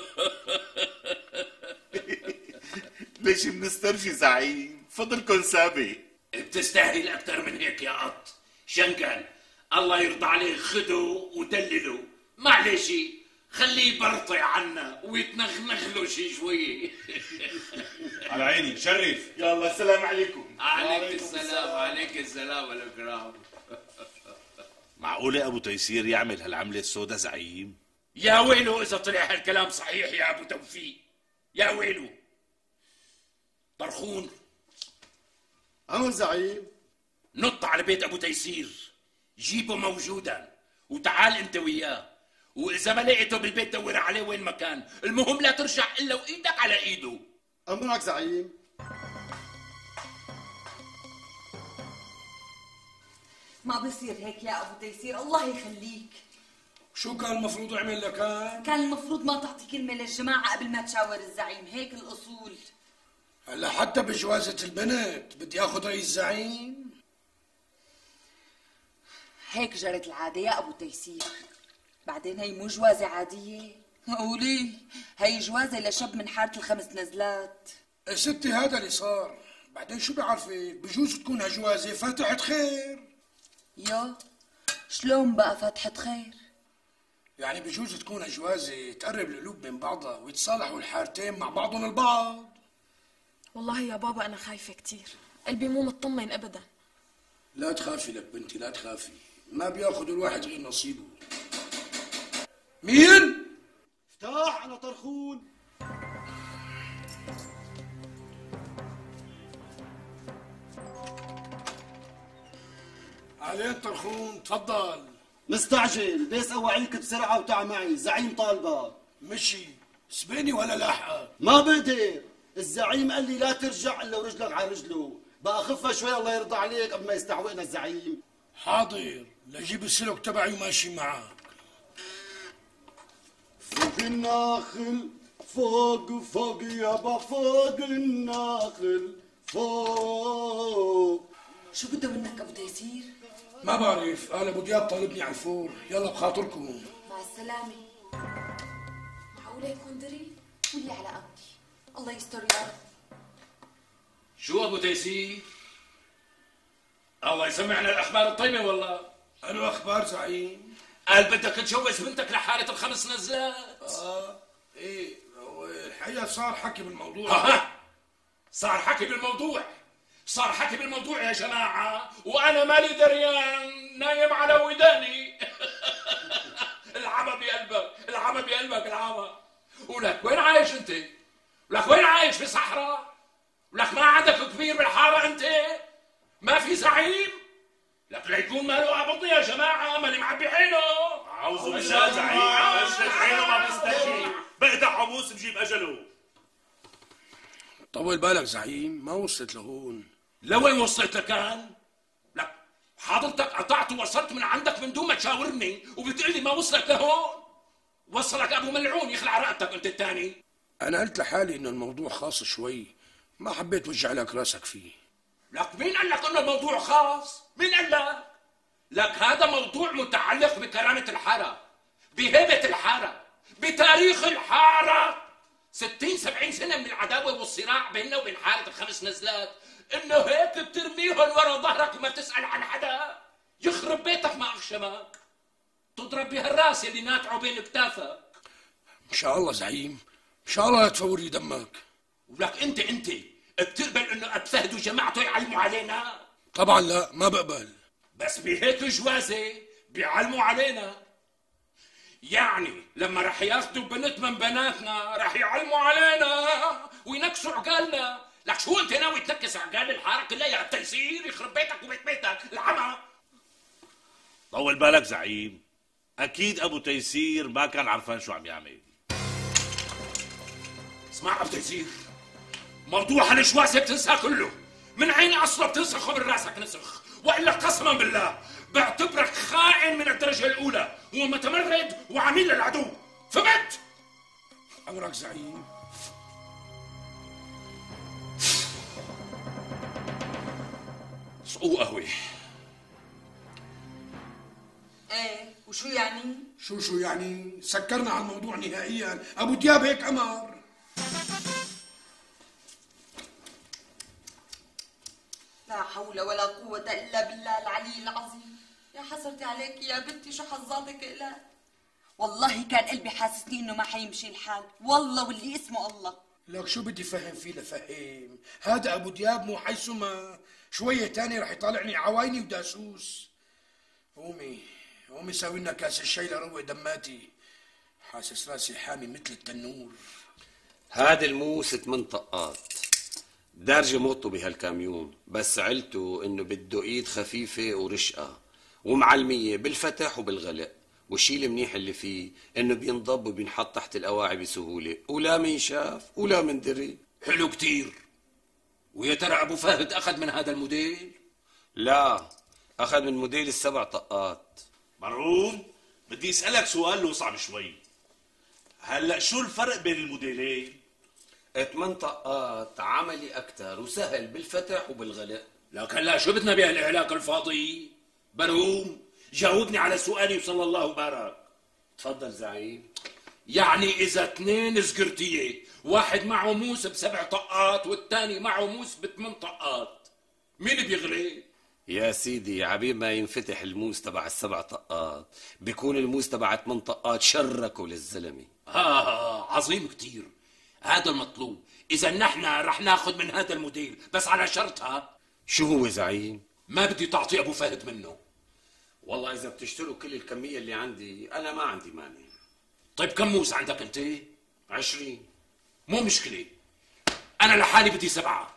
ليش بنسترجي زعيم؟ فضلكن سابق. بتستاهل اكثر من هيك يا قط. شنقل الله يرضى عليه، خده ودلله، معلش خليه يبرطع عنا ويتنغنغ له شي شوي. على عيني شرف. يلا السلام عليكم. عليك السلام. عليك السلام والإكرام. معقولة أبو تيسير يعمل هالعملة السوداء زعيم؟ يا ويله إذا طلع هالكلام صحيح يا أبو توفيق، يا ويله. طرخون أمر زعيم. نط على بيت أبو تيسير، جيبه موجودا وتعال أنت وياه، وإذا ما لقيته بالبيت دور عليه وين ما كان، المهم لا ترجع إلا وإيدك على إيده. أمرك زعيم. ما بصير هيك يا ابو تيسير، الله يخليك. شو كان المفروض يعمل لكان؟ كان المفروض ما تعطي كلمة للجماعة قبل ما تشاور الزعيم، هيك الأصول. هلا حتى بجوازة البنت بدي اخذ رأي الزعيم؟ هيك جرت العادة يا ابو تيسير. بعدين هي مو جوازة عادية، وليه؟ هي جوازة لشاب من حارة الخمس نزلات. يا ستي هذا اللي صار، بعدين شو بعرفك، بجوز تكون هالجوازة فاتحة خير. يا شلون بقى فتحة خير؟ يعني بجوز تكون هالجوازة تقرب القلوب بين بعضها ويتصالحوا الحارتين مع بعضهم البعض. والله يا بابا أنا خايفة كتير، قلبي مو مطمن أبدا. لا تخافي لك بنتي، لا تخافي، ما بياخذ الواحد غير نصيبه. مين؟ افتح، أنا طرخون. علين طرخون، تفضل. مستعجل، بس أوعيك بسرعة وتع معي، زعيم طالبك. مشي، سبقني ولا لاحقك؟ ما بقدر، الزعيم قال لي لا ترجع إلا ورجلك على رجله، بقى خفها شوي الله يرضى عليك قبل ما يستعوقنا الزعيم. حاضر، لجيب السلك تبعي وماشي معك. فوق الناخل، فوق يابا، فوق الناخل، فوق. شو بده منك ابو تيسير؟ ما بعرف، قال ابو دياب طالبني على الفور، يلا بخاطركم. مع السلامة. معقولة يكون دري؟ قولي على قمتي، الله يستر يا رب. شو ابو تيسير؟ الله يسمعنا الاخبار الطيبه. والله انو اخبار زعيم؟ قال بدك تجوز بنتك لحاره الخمس نزلات. ايه الحقيقه صار حكي بالموضوع. صار حكي بالموضوع، صار حكي بالموضوع يا جماعه، وانا مالي دريان، نايم على وداني. العمى بقلبك، العمى بقلبك، العمى. ولك وين عايش انت؟ ولك وين عايش في صحراء؟ ولك ما عندك كبير بالحاره انت؟ ما في زعيم؟ لك ليكون ماله قابضني يا جماعه، ماني معبي عينه. أعوذ بالله زعيم، بشرت عينه ما بيستجيب، بقدح عبوس بجيب اجله. طول بالك زعيم، ما وصلت لهون. لوين وصلت لكان؟ لك حضرتك قطعت ووصلت من عندك من دون ما تشاورني وبتقلي ما وصلت لهون؟ وصلك ابو ملعون يخلع رقبتك انت الثاني. انا قلت لحالي انه الموضوع خاص شوي، ما حبيت وجع لك راسك فيه. لك مين قال لك انه الموضوع خاص؟ مين قال لك؟ لك هذا موضوع متعلق بكرامة الحارة، بهيبة الحارة، بتاريخ الحارة. 60-70 سنة من العداوة والصراع بيننا وبين حارة الخمس نزلات، انه هيك بترميهم ورا ظهرك وما تسأل عن حدا؟ يخرب بيتك ما اخشمك، تضرب بها الراس اللي ناتعه بين كتافك. ان شاء الله زعيم، ان شاء الله لا تفوري دمك. ولك انت بتقبل انه ابو فهد وجماعته يعلموا علينا؟ طبعا لا، ما بقبل. بس بهيك جوازة بيعلموا علينا، يعني لما رح ياخذوا بنت من بناتنا رح يعلموا علينا وينكسوا عقالنا. لك شو انت ناوي تنكس عقال الحارة كلها يا تيسير؟ يخرب بيتك وبيت بيتك العمى. طول بالك زعيم، اكيد ابو تيسير ما كان عرفان شو عم يعمل. اسمع ابو تيسير، موضوع هالشواسة بتنساه كله، من عين اصله بتنسخه من راسك نسخ، والا قسما بالله بعتبرك خائن من الدرجة الأولى ومتمرد وعميل للعدو، فهمت؟ أمرك زعيم. سقوا قهوة. ايه وشو يعني؟ شو يعني؟ سكرنا على الموضوع نهائيا، أبو دياب هيك أمر. لا حول ولا قوة إلا بالله العلي العظيم. يا حسرتي عليك يا بنتي، شو حظاظك إقلال. والله كان قلبي حاسسني إنه ما حيمشي الحال، والله واللي اسمه الله. لك شو بدي فهم فيه لفهم؟ هذا أبو دياب مو حيثما شوية تاني رح يطالعني عوايني وداسوس. قومي ساوي لنا كاس الشاي لروق دماتي، حاسس راسي حامي مثل التنور. هذا المو 8 طقات دارجة موطه بهالكاميون، بس علته انه بده ايد خفيفة ورشقة ومعلمية بالفتح وبالغلق، والشي المنيح اللي فيه انه بينضب وبينحط تحت الأواعي بسهولة، ولا من شاف ولا من دري. حلو كتير. ويا ترى ابو فهد اخذ من هذا الموديل؟ لا، اخذ من موديل ال7 طقات. مرعون، بدي اسألك سؤال له صعب شوي. هلا شو الفرق بين الموديلين؟ 8 طقات عملي أكتر وسهل بالفتح وبالغلق. لكن لا، شو بدنا بهالإعلاق الفاضي؟ بروم، جاوبني على سؤالي وصلى الله وبارك. تفضل زعيم. يعني إذا 2 زقرتية، واحد معه موس ب7 طقات والثاني معه موس ب8 طقات، مين بيغلي؟ يا سيدي عبيد ما ينفتح الموس تبع ال7 طقات بيكون الموس تبع 8 طقات شركوا للزلمة. عظيم كتير، هذا المطلوب. إذا نحن رح ناخذ من هذا الموديل، بس على شرطها. شو هو زعيم؟ ما بدي تعطي أبو فهد منه. والله إذا بتشتروا كل الكمية اللي عندي أنا ما عندي مانع. طيب كم موس عندك أنت؟ 20. مو مشكلة، أنا لحالي بدي 7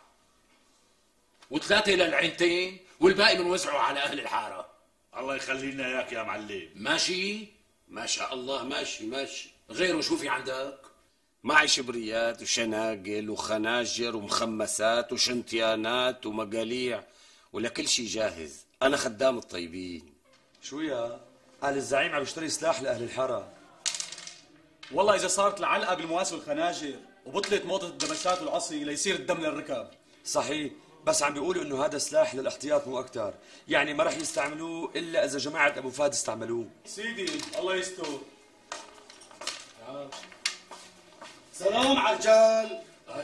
و3 للعينتين والباقي بنوزعه على أهل الحارة. الله يخلي لنا إياك يا معلم. ماشي؟ ما شاء الله ماشي. غيره شو في عندك؟ معي شبريات وشناقل وخناجر ومخمسات وشنطيانات ومقاليع ولكل شي جاهز. أنا خدام الطيبين. شو يا؟ قال الزعيم عم يشتري سلاح لأهل الحارة. والله إذا صارت العلقة بالمواس والخناجر وبطلت موطة الدبسات والعصي ليصير الدم للركاب. صحيح، بس عم بيقولوا انه هذا سلاح للاحتياط مو اكثر، يعني ما رح يستعملوه الا اذا جماعة ابو فهد استعملوه. سيدي الله يستر. سلام على الرجال.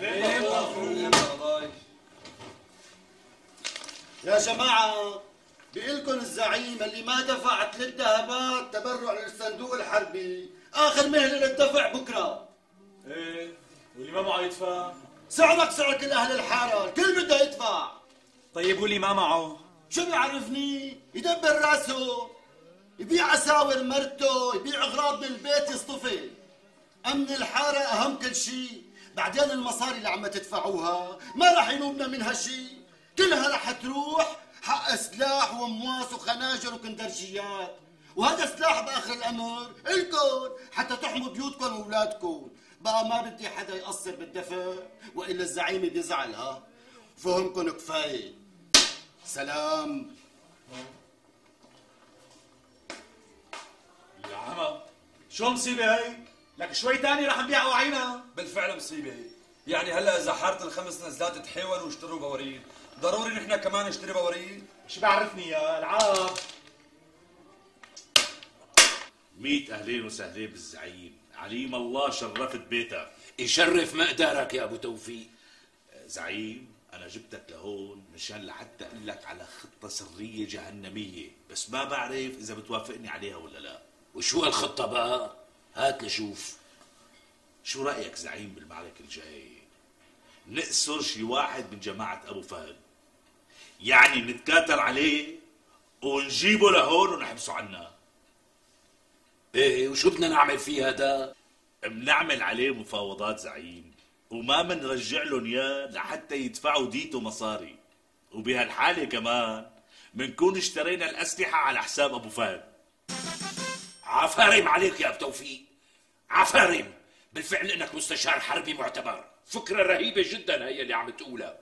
يا جماعة بيقلكن الزعيم اللي ما دفع 3 ذهبات تبرع للصندوق الحربي آخر مهلة للدفع بكرة. ايه واللي ما معه يدفع؟ سعرك سعر كل أهل الحارة، الكل بده يدفع. طيب واللي ما معه؟ شو بيعرفني؟ يدبر راسه، يبيع أساور مرته، يبيع أغراض من البيت يصطفي. أمن الحارة أهم كل شيء، بعدين المصاري اللي عم تدفعوها ما رح ينوبنا منها شيء، كلها رح تروح حق سلاح ومواس وخناجر وكندرجيات، وهذا سلاح بآخر الأمر إلكن حتى تحموا بيوتكم وأولادكم. بقى ما بدي حدا يقصر بالدفع وإلا الزعيم بيزعل. ها فهمكن كفاية. سلام. العمى شو مصيبة هي؟ لك شوي تاني رح نبيع وعينا. بالفعل مصيبة هي. يعني هلا إذا حارة الخمس نزلات تحاولوا واشتروا بواريد، ضروري نحن كمان نشتري بواريد؟ شو بعرفني يا العاب. 100 أهلين وسهلين بالزعيم، عليم الله شرفت بيتك. يشرف مقدارك يا ابو توفيق. زعيم أنا جبتك لهون مشان لحتى أقول لك على خطة سرية جهنمية، بس ما بعرف إذا بتوافقني عليها ولا لا. وشو هالخطة بقى؟ هات لشوف. شو رأيك زعيم بالمعركة الجاية؟ نأسر شي واحد من جماعة أبو فهد، يعني نتكاتر عليه ونجيبه لهون ونحبسه عنا. ايه وشو بدنا نعمل فيه هذا؟ بنعمل عليه مفاوضات زعيم، وما بنرجع لهم اياه لحتى يدفعوا ديته مصاري، وبهالحالة كمان بنكون اشترينا الأسلحة على حساب أبو فهد. عفارم عليك يا ابو توفيق، عفارم. بالفعل انك مستشار حربي معتبر، فكرة رهيبة جدا هي اللي عم تقولها.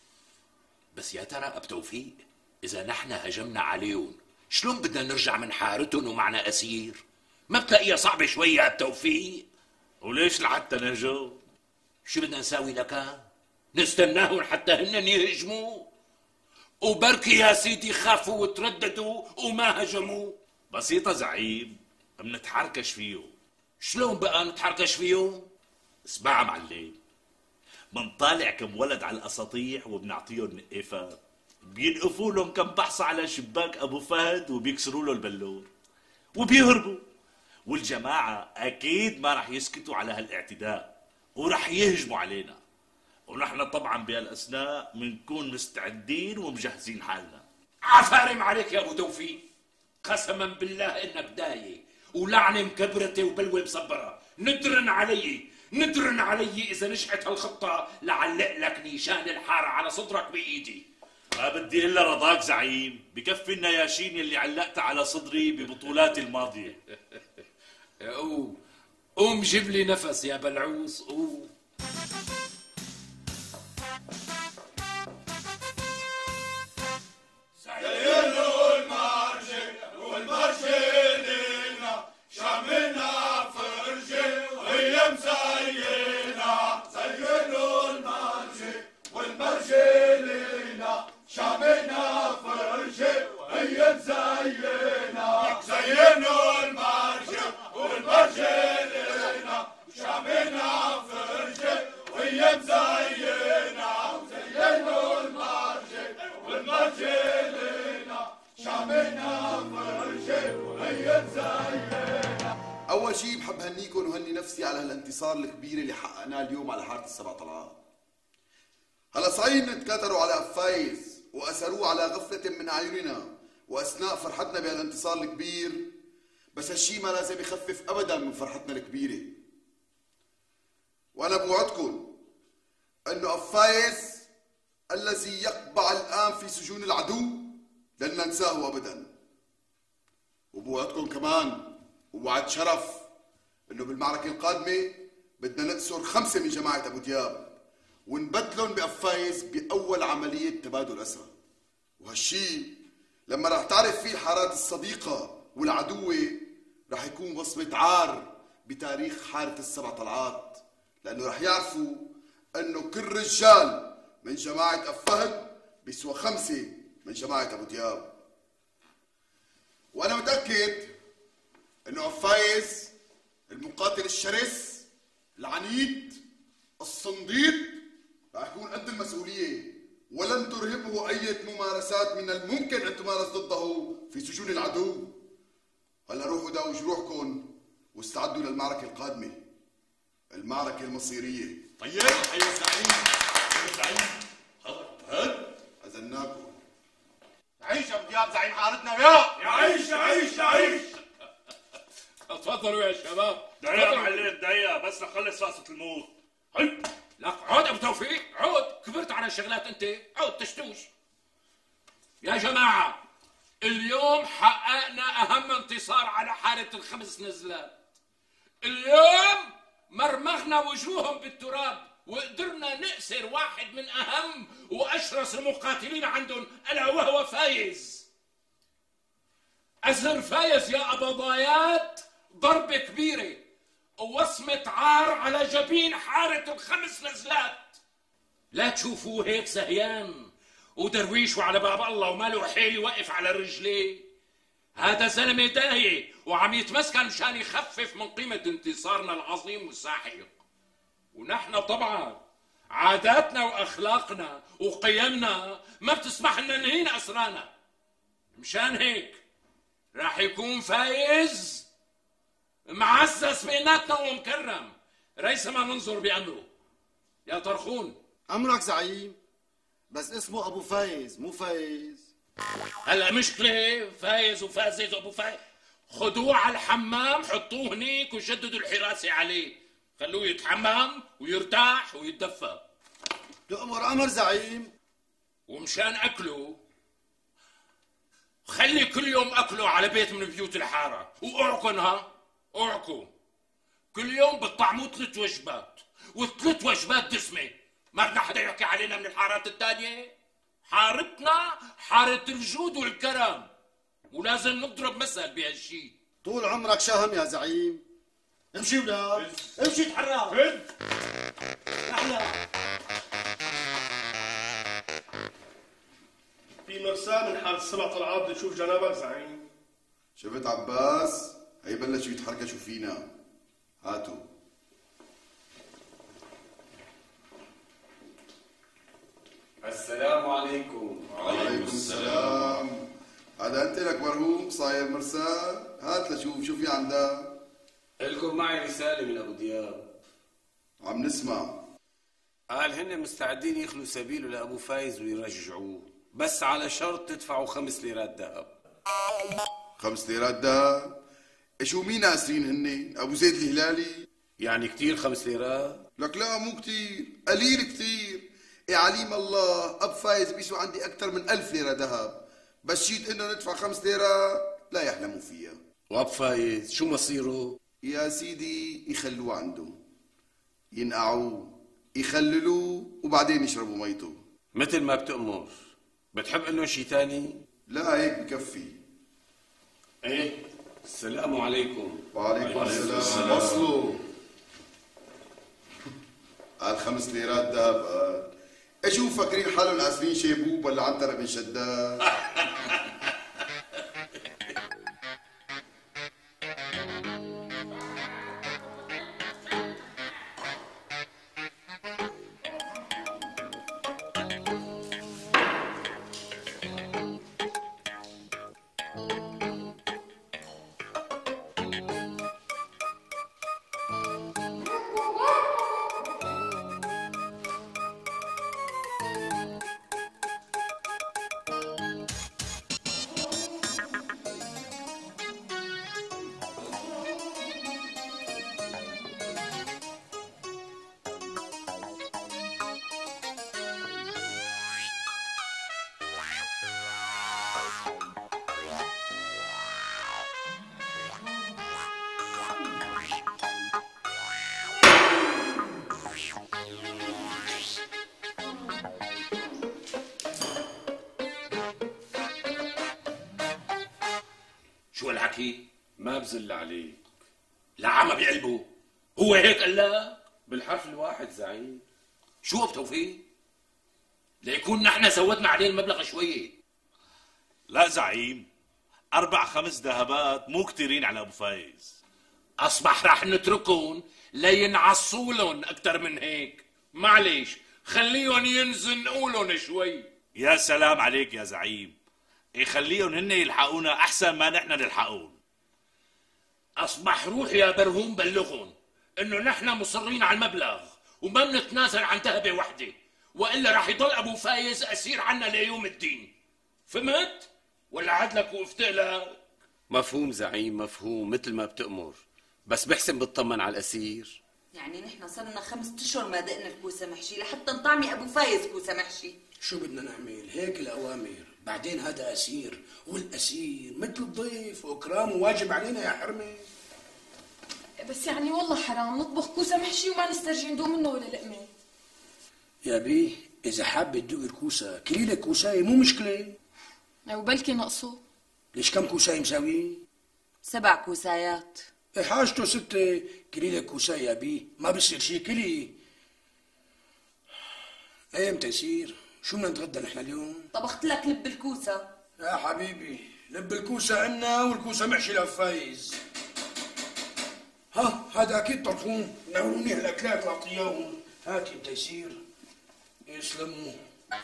بس يا ترى ابو توفيق اذا نحن هجمنا عليهم شلون بدنا نرجع من حارتهم ومعنا اسير؟ ما بتلاقيها صعبة شوي يا ابو توفيق؟ وليش لحتى نهجم؟ شو بدنا نساوي لك؟ نستناهم حتى هن يهجموا؟ وبركي يا سيدي خافوا وترددوا وما هجموا. بسيطة زعيم، بنتحركش فيهم. شلون بقى نتحركش فيهم؟ اسمع معلم، بنطالع كم ولد على الاساطيح وبنعطيهم نقافات، بينقفوا لهم كم بحصة على شباك ابو فهد وبيكسروا له البلور وبيهربوا. والجماعة اكيد ما رح يسكتوا على هالاعتداء ورح يهجموا علينا، ونحن طبعا بهالاثناء بنكون مستعدين ومجهزين حالنا. عفارم عليك يا ابو توفيق، قسما بالله انك دايق ولعنه مكبرته وبلوه مصبره. ندرن علي اذا نجحت هالخطه لعلق لك نيشان الحاره على صدرك بايدي. ما بدي الا رضاك زعيم، بكفي النياشين اللي علقتها على صدري ببطولاتي الماضيه. قوم جيب لي نفس يا بلعوس، قوم. زينوا المرجل والمرجل لنا شمنا فرجل وهي مزينة. زينوا المرجل والمرجل لنا شمنا فرجل وهي مزينة. زينوا المرجل والمرجل لنا شمنا فرجل وهي مزينة. زينوا المرجل والمرجل أول شيء بحب هنيكم وهني نفسي على هالانتصار الكبير اللي حققناه اليوم على حارة السبع طلعات. هلا صحيح نتكاتروا على قفايز وأسروه على غفلة من أعيننا وأثناء فرحتنا بهالانتصار الكبير، بس هالشيء ما لازم يخفف أبدا من فرحتنا الكبيرة. وأنا بوعدكم أنه قفايز الذي يقبع الآن في سجون العدو لن ننساه أبدا. وبوعدكم كمان ووعد شرف انه بالمعركة القادمة بدنا نأسر 5 من جماعة ابو دياب ونبدلهم بقفايز بأول عملية تبادل أسرى. وهالشي لما رح تعرف فيه الحارات الصديقة والعدوة رح يكون وصمة عار بتاريخ حارة السبع طلعات، لأنه رح يعرفوا أنه كل رجال من جماعة أفهد بيسوى 5 من جماعة أبو دياب. وأنا متأكد أنه قفايز المقاتل الشرس العنيد الصنديد رح يكون قد المسؤولية، ولن ترهبه أي ممارسات من الممكن أن تمارس ضده في سجون العدو. هلا روحوا داووا جروحكم واستعدوا للمعركة القادمة، المعركة المصيرية. طيب حي الزعيم، حي الزعيم. هد أذناكم. عيش يا ابو دياب زعيم حارتنا يا يعيش يعيش يعيش. تفضلوا يا شباب. دقيقة معلم دقيقة بس لخلص رقصة الموت. هي لك عود ابو توفيق، عود. كبرت على الشغلات انت، عود تشتوش. يا جماعة اليوم حققنا اهم انتصار على حارة ال5 نزلات. اليوم مرمغنا وجوههم بالتراب وقدرنا نأسر واحد من اهم واشرس المقاتلين عندهم الا وهو فايز. أسر فايز يا أبضايات ضربة كبيرة ووصمة عار على جبين حارة ال5 نزلات. لا تشوفوه هيك سهيان ودرويش وعلى باب الله وما له حيل يوقف على رجليه. هذا زلمة داهية وعم يتمسكن مشان يخفف من قيمة انتصارنا العظيم والساحق. ونحن طبعا عاداتنا واخلاقنا وقيمنا ما بتسمح لنا نهين اسرانا. مشان هيك راح يكون فايز معزز بيناتنا ومكرم ريس ما ننظر بامره. يا طرخون امرك زعيم، بس اسمه ابو فايز مو فايز. هلا مشكله فايز وفازز وابو فايز. خدوه على الحمام حطوه هنيك وشددوا الحراسه عليه، خلوه يتحمم ويرتاح ويتدفى. تؤمر امر زعيم. ومشان اكله خلي كل يوم اكله على بيت من بيوت الحاره، واوعكن اوعكم كل يوم بتطعموه 3 وجبات، و3 وجبات دسمه. ما بدنا حدا يحكي علينا من الحارات الثانيه. حارتنا حاره الجود والكرم، ولازم نضرب مثل بهالشيء. طول عمرك شهم يا زعيم. امشي ولاد امشي تحرك. احلى في مرساه من حارة 7 طلعات بدي اشوف جنابك زعيم. شفت عباس؟ هي بلشوا يتحركشوا فينا. هاتوا. السلام عليكم. وعليكم السلام. هذا انت لك مرهوم صاير مرسال؟ هات لشوف شو في عندك. لكم معي رسالة من ابو دياب. عم نسمع. قال هن مستعدين يخلوا سبيله لابو فايز ويرجعوه، بس على شرط تدفعوا 5 ليرات ذهب. 5 ليرات ذهب؟ شو مين اسرين هن؟ ابو زيد الهلالي؟ يعني كتير 5 ليرات؟ لك لا مو كتير، قليل كتير. يا عليم الله اب فايز بيسوى عندي اكثر من 1000 ليره ذهب، بس شيت انه ندفع 5 ليرات لا يحلموا فيها. واب فايز شو مصيره؟ يا سيدي يخلوه عنده، ينقعوه، يخللوه وبعدين يشربوا ميته. مثل ما بتأمر. بتحب انه شي تاني؟ لا هيك بكفي. ايه. السلام عليكم. وعليكم السلام. وصلوا. قال 5 ليرات ذهب. قال شو مفكرين حالهم اسرين شيبوب ولا عنترة بن شداد؟ شو الحكي؟ ما بزل عليك. لا عم بقلبه. هو هيك قال لا؟ بالحرف الواحد زعيم. شو بتوفيق؟ ليكون نحن زودنا عليه المبلغ شوية. لا زعيم، 4-5 ذهبات مو كتيرين على ابو فايز. اصبح رح نتركهم لينعصولن اكتر من هيك. معليش خليهم ينزنقولن شوي. يا سلام عليك يا زعيم، يخليهم هن يلحقونا احسن ما نحن نلحقون. اصبح روح يا برهوم بلغهم انه نحن مصرين على المبلغ وما بنتنازل عن ذهبه وحده، والا رح يضل ابو فايز اسير عنا ليوم الدين. فهمت؟ ولا عدلك وقفت لك؟ مفهوم زعيم مفهوم مثل ما بتأمر، بس بحسن بتطمن على الاسير. يعني نحن صرنا 5 اشهر ما دقنا الكوسه محشي لحتى نطعمي ابو فايز كوسه محشي. شو بدنا نعمل؟ هيك الاوامر. بعدين هذا اسير، والاسير مثل الضيف واكرامه واجب علينا يا حرمه. بس يعني والله حرام نطبخ كوسه محشي وما نسترجي ندوق منه ولا لقمه. يا بيه اذا حابه تدوق الكوسه كلي لك كوسايه مو مشكله. او بلكي نقصه. ليش كم كوسايه مساويين؟ 7 كوسايات. حاجته ستة كلي لك كوساية يا بيه، ما بصير شي كلي. ايه متيسير، شو بدنا نتغدى نحن اليوم؟ طبخت لك لب الكوسة. يا حبيبي لب الكوسة عنا والكوسة محشي لفايز. ها هذا اكيد طرفون، ناولوني هالاكلات واعطيهم. هاتي متيسير. يسلموا.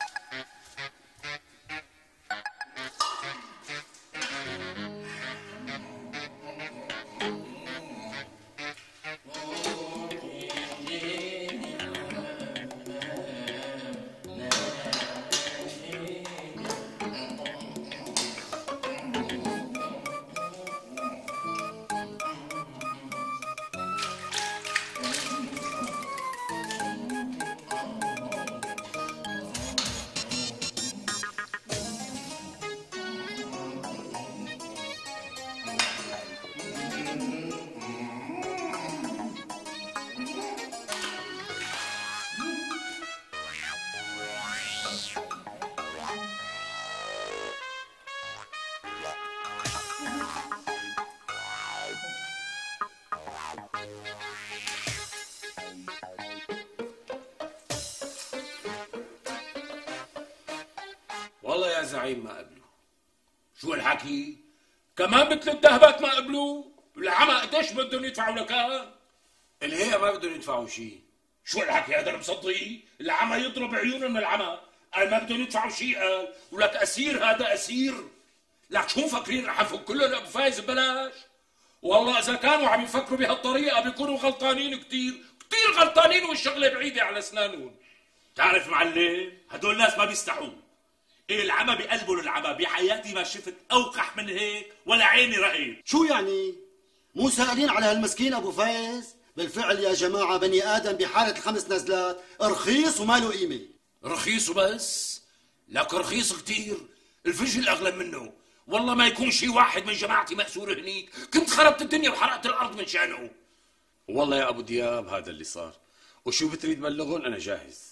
والله يا زعيم ما قبلوا. شو الحكي؟ كمان مثل الذهبات ما قبلوا؟ العمى قديش بدهم يدفعوا لكان؟ الهيئة ما بدهم يدفعوا شيء. شو الحكي هذا مصدقي؟ العمى يضرب عيونهم من العمى، قال ما بدهم يدفعوا شيء، قال ولك اسير، هذا اسير. لك شو مفكرين رح نفك له لابو فايز ببلاش؟ والله اذا كانوا عم يفكروا بهالطريقه بيكونوا غلطانين كثير كثير غلطانين، والشغله بعيده على اسنانهم. تعرف معلم، هدول الناس ما بيستحوا. إيه العمى بقلبه للعمى، بحياتي ما شفت اوقح من هيك ولا عيني رأيت. شو يعني؟ مو سائلين على هالمسكين ابو فايز؟ بالفعل يا جماعه بني ادم بحاله الخمس نزلات رخيص وما له قيمه. رخيص وبس؟ لك رخيص كثير، الفجل اغلى منه. والله ما يكون شي واحد من جماعتي مأسور هنيك كنت خربت الدنيا وحرقت الارض من شانه. والله يا ابو دياب هذا اللي صار، وشو بتريد بلغهم انا جاهز.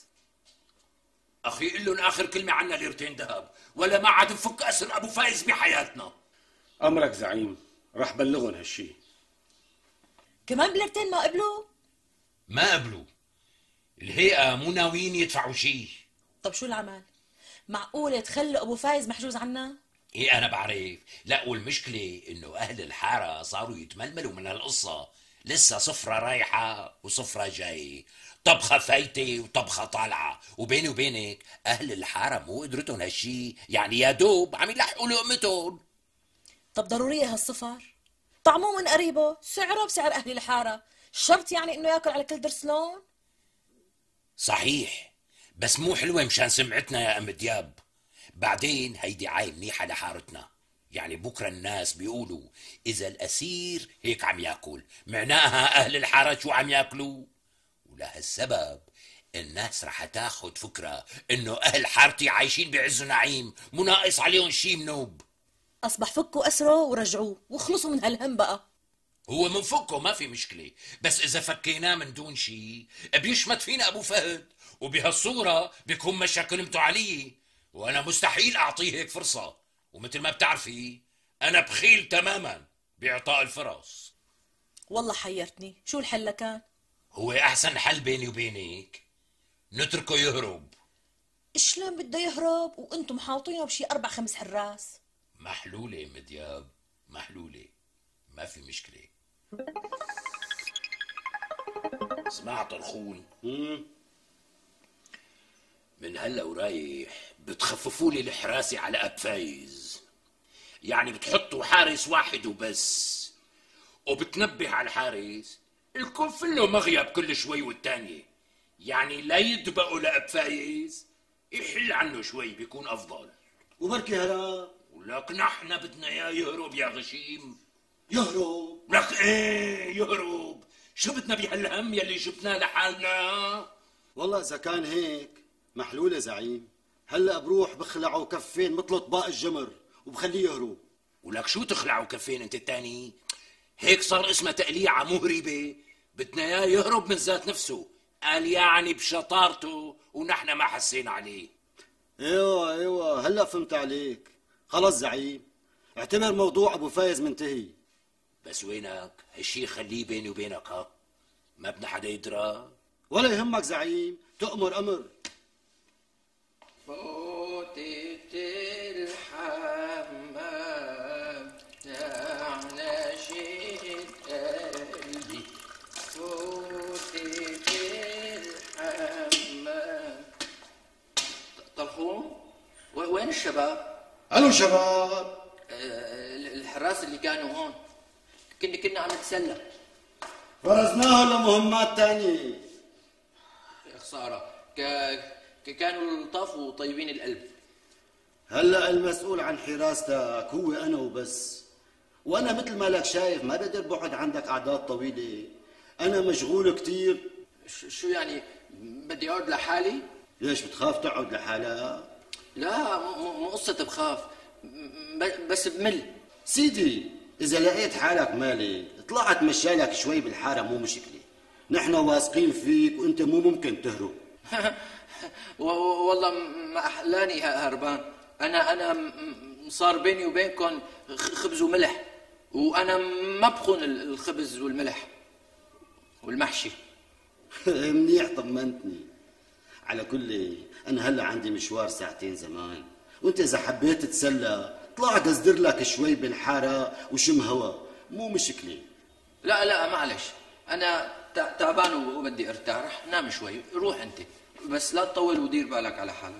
اخي قل لهم اخر كلمه عنا ليرتين ذهب، ولا ما عاد نفك اسر ابو فايز بحياتنا. امرك زعيم، رح بلغهم هالشي. كمان بليرتين ما قبلوا؟ ما قبلوا. الهيئه مو ناويين يدفعوا شيء. طب شو العمل؟ معقولة تخلوا ابو فايز محجوز عنا؟ ايه انا بعرف، لا والمشكله انه اهل الحاره صاروا يتململوا من هالقصه، لسه صفرة رايحه وصفرة جاي، طبخه فايته وطبخه طالعه، وبيني وبينك اهل الحاره مو قدرتهم هالشي، يعني يا دوب عم يلحقوا لقمتهم. طب ضرورية هالصفر؟ طعموه من قريبه، سعره بسعر اهل الحاره، شرط يعني انه ياكل على كل درسلون؟ صحيح، بس مو حلوه مشان سمعتنا يا ام دياب. بعدين هيدي عاي منيحه لحارتنا، يعني بكره الناس بيقولوا اذا الاسير هيك عم ياكل، معناها اهل الحاره شو عم ياكلوا؟ ولهالسبب الناس رح تاخد فكره انه اهل حارتي عايشين بعز ونعيم، مو ناقص عليهم شي منوب. اصبح فكوا اسره ورجعوه وخلصوا من هالهم بقى. هو منفكه ما في مشكله، بس اذا فكيناه من دون شي بيشمت فينا ابو فهد، وبهالصوره بيكون مشى كلمته علي، وانا مستحيل اعطيه هيك فرصه، ومثل ما بتعرفي انا بخيل تماما باعطاء الفرص. والله حيرتني، شو الحل لكان؟ هو احسن حل بيني وبينك نتركه يهرب. شلون بده يهرب وانتم حاطينه بشي 4-5 حراس؟ محلوله ام دياب، محلوله، ما في مشكله. سمعت الخون؟ من هلا ورايح بتخففوا لي الحراسه على اب فايز، يعني بتحطوا حارس واحد وبس، وبتنبه على الحارس الكل له مغيب كل شوي والتانية، يعني لا يدبقوا لأب فايز، يحل عنه شوي بيكون أفضل. وبركي هلا ولك نحن بدنا اياه يهرب يا غشيم. يهرب؟ لك ايه يهرب؟ شو بدنا بهالهم يلي جبناه لحالنا؟ والله إذا كان هيك محلولة زعيم، هلا بروح بخلعه كفين مثل اطباق الجمر وبخليه يهرب. ولك شو تخلعوا كفين انت التاني؟ هيك صار اسمها تقليعة مهربة، بدنا اياه يهرب من ذات نفسه، قال يعني بشطارته ونحن ما حسينا عليه. ايوه هلا فهمت عليك. خلص زعيم، اعتبر موضوع ابو فايز منتهي، بس وينك؟ هالشي خليه بيني وبينك، ها؟ ما بدنا حدا يدرى. ولا يهمك زعيم، تؤمر أمر. فوتت الحمام يا نشيد قلبي، فوتت الحمام. طلحون وين الشباب؟ ألو شباب؟ الحراس اللي كانوا هون كنا عم نتسلى. فرزناهم لمهمات تانية. يا خسارة، كانوا لطاف وطيبين القلب. هلا المسؤول عن حراستك هو أنا وبس، وأنا مثل ما لك شايف ما بقدر بقعد عندك أعداد طويلة، أنا مشغول كتير. شو يعني بدي أقعد لحالي؟ ليش بتخاف تقعد لحالك؟ لا مو قصة بخاف، بس بمل. سيدي إذا لقيت حالك مالي طلعت مشالك شوي بالحارة مو مشكلة، نحن واثقين فيك وأنت مو ممكن تهرب. والله ما أحلاني هربان، أنا صار بيني وبينكم خبز وملح، وأنا ما بخون الخبز والملح والمحشي. منيح طمنتني. على كل أنا هلا عندي مشوار ساعتين زمان، وأنت إذا حبيت تتسلى طلعت أصدر لك شوي بالحارة وشم هوا مو مشكلة. لا معلش، أنا تعبان وبدي ارتاح، نام شوي، روح أنت بس لا تطول ودير بالك على حالك.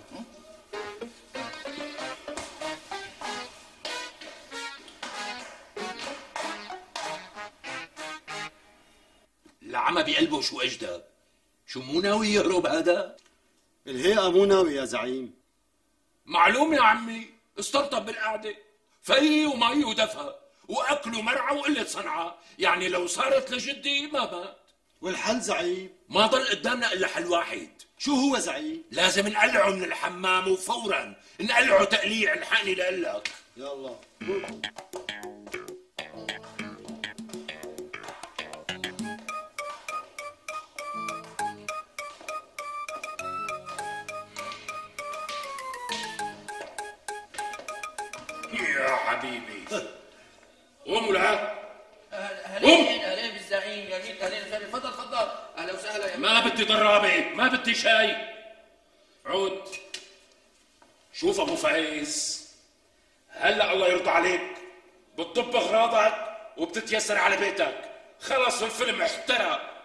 العمى بقلبه شو أجدى؟ شو مو ناوي يهرب هذا؟ الهيئة مو ناوي يا زعيم. معلوم يا عمي، استرطب بالقعدة، في ومي ودفى وأكل ومرعى وقلة صنعة، يعني لو صارت لجدي ما مات. والحل زعيم؟ ما ضل قدامنا إلا حل واحد. شو هو زعيم؟ لازم نقلعه من الحمام وفورا، نقلعه تقليع. الحقني لقلك. يلا. يا حبيبي قوموا لها. اهلين بالزعيم، يا ريت اهلين خير. تفضل اهلا وسهلا. يا ما بدي ضرابه، ما بدي شاي. عود. شوف ابو فايز، هلا الله يرضى عليك بتطب اغراضك وبتتيسر على بيتك. خلص الفيلم احترق.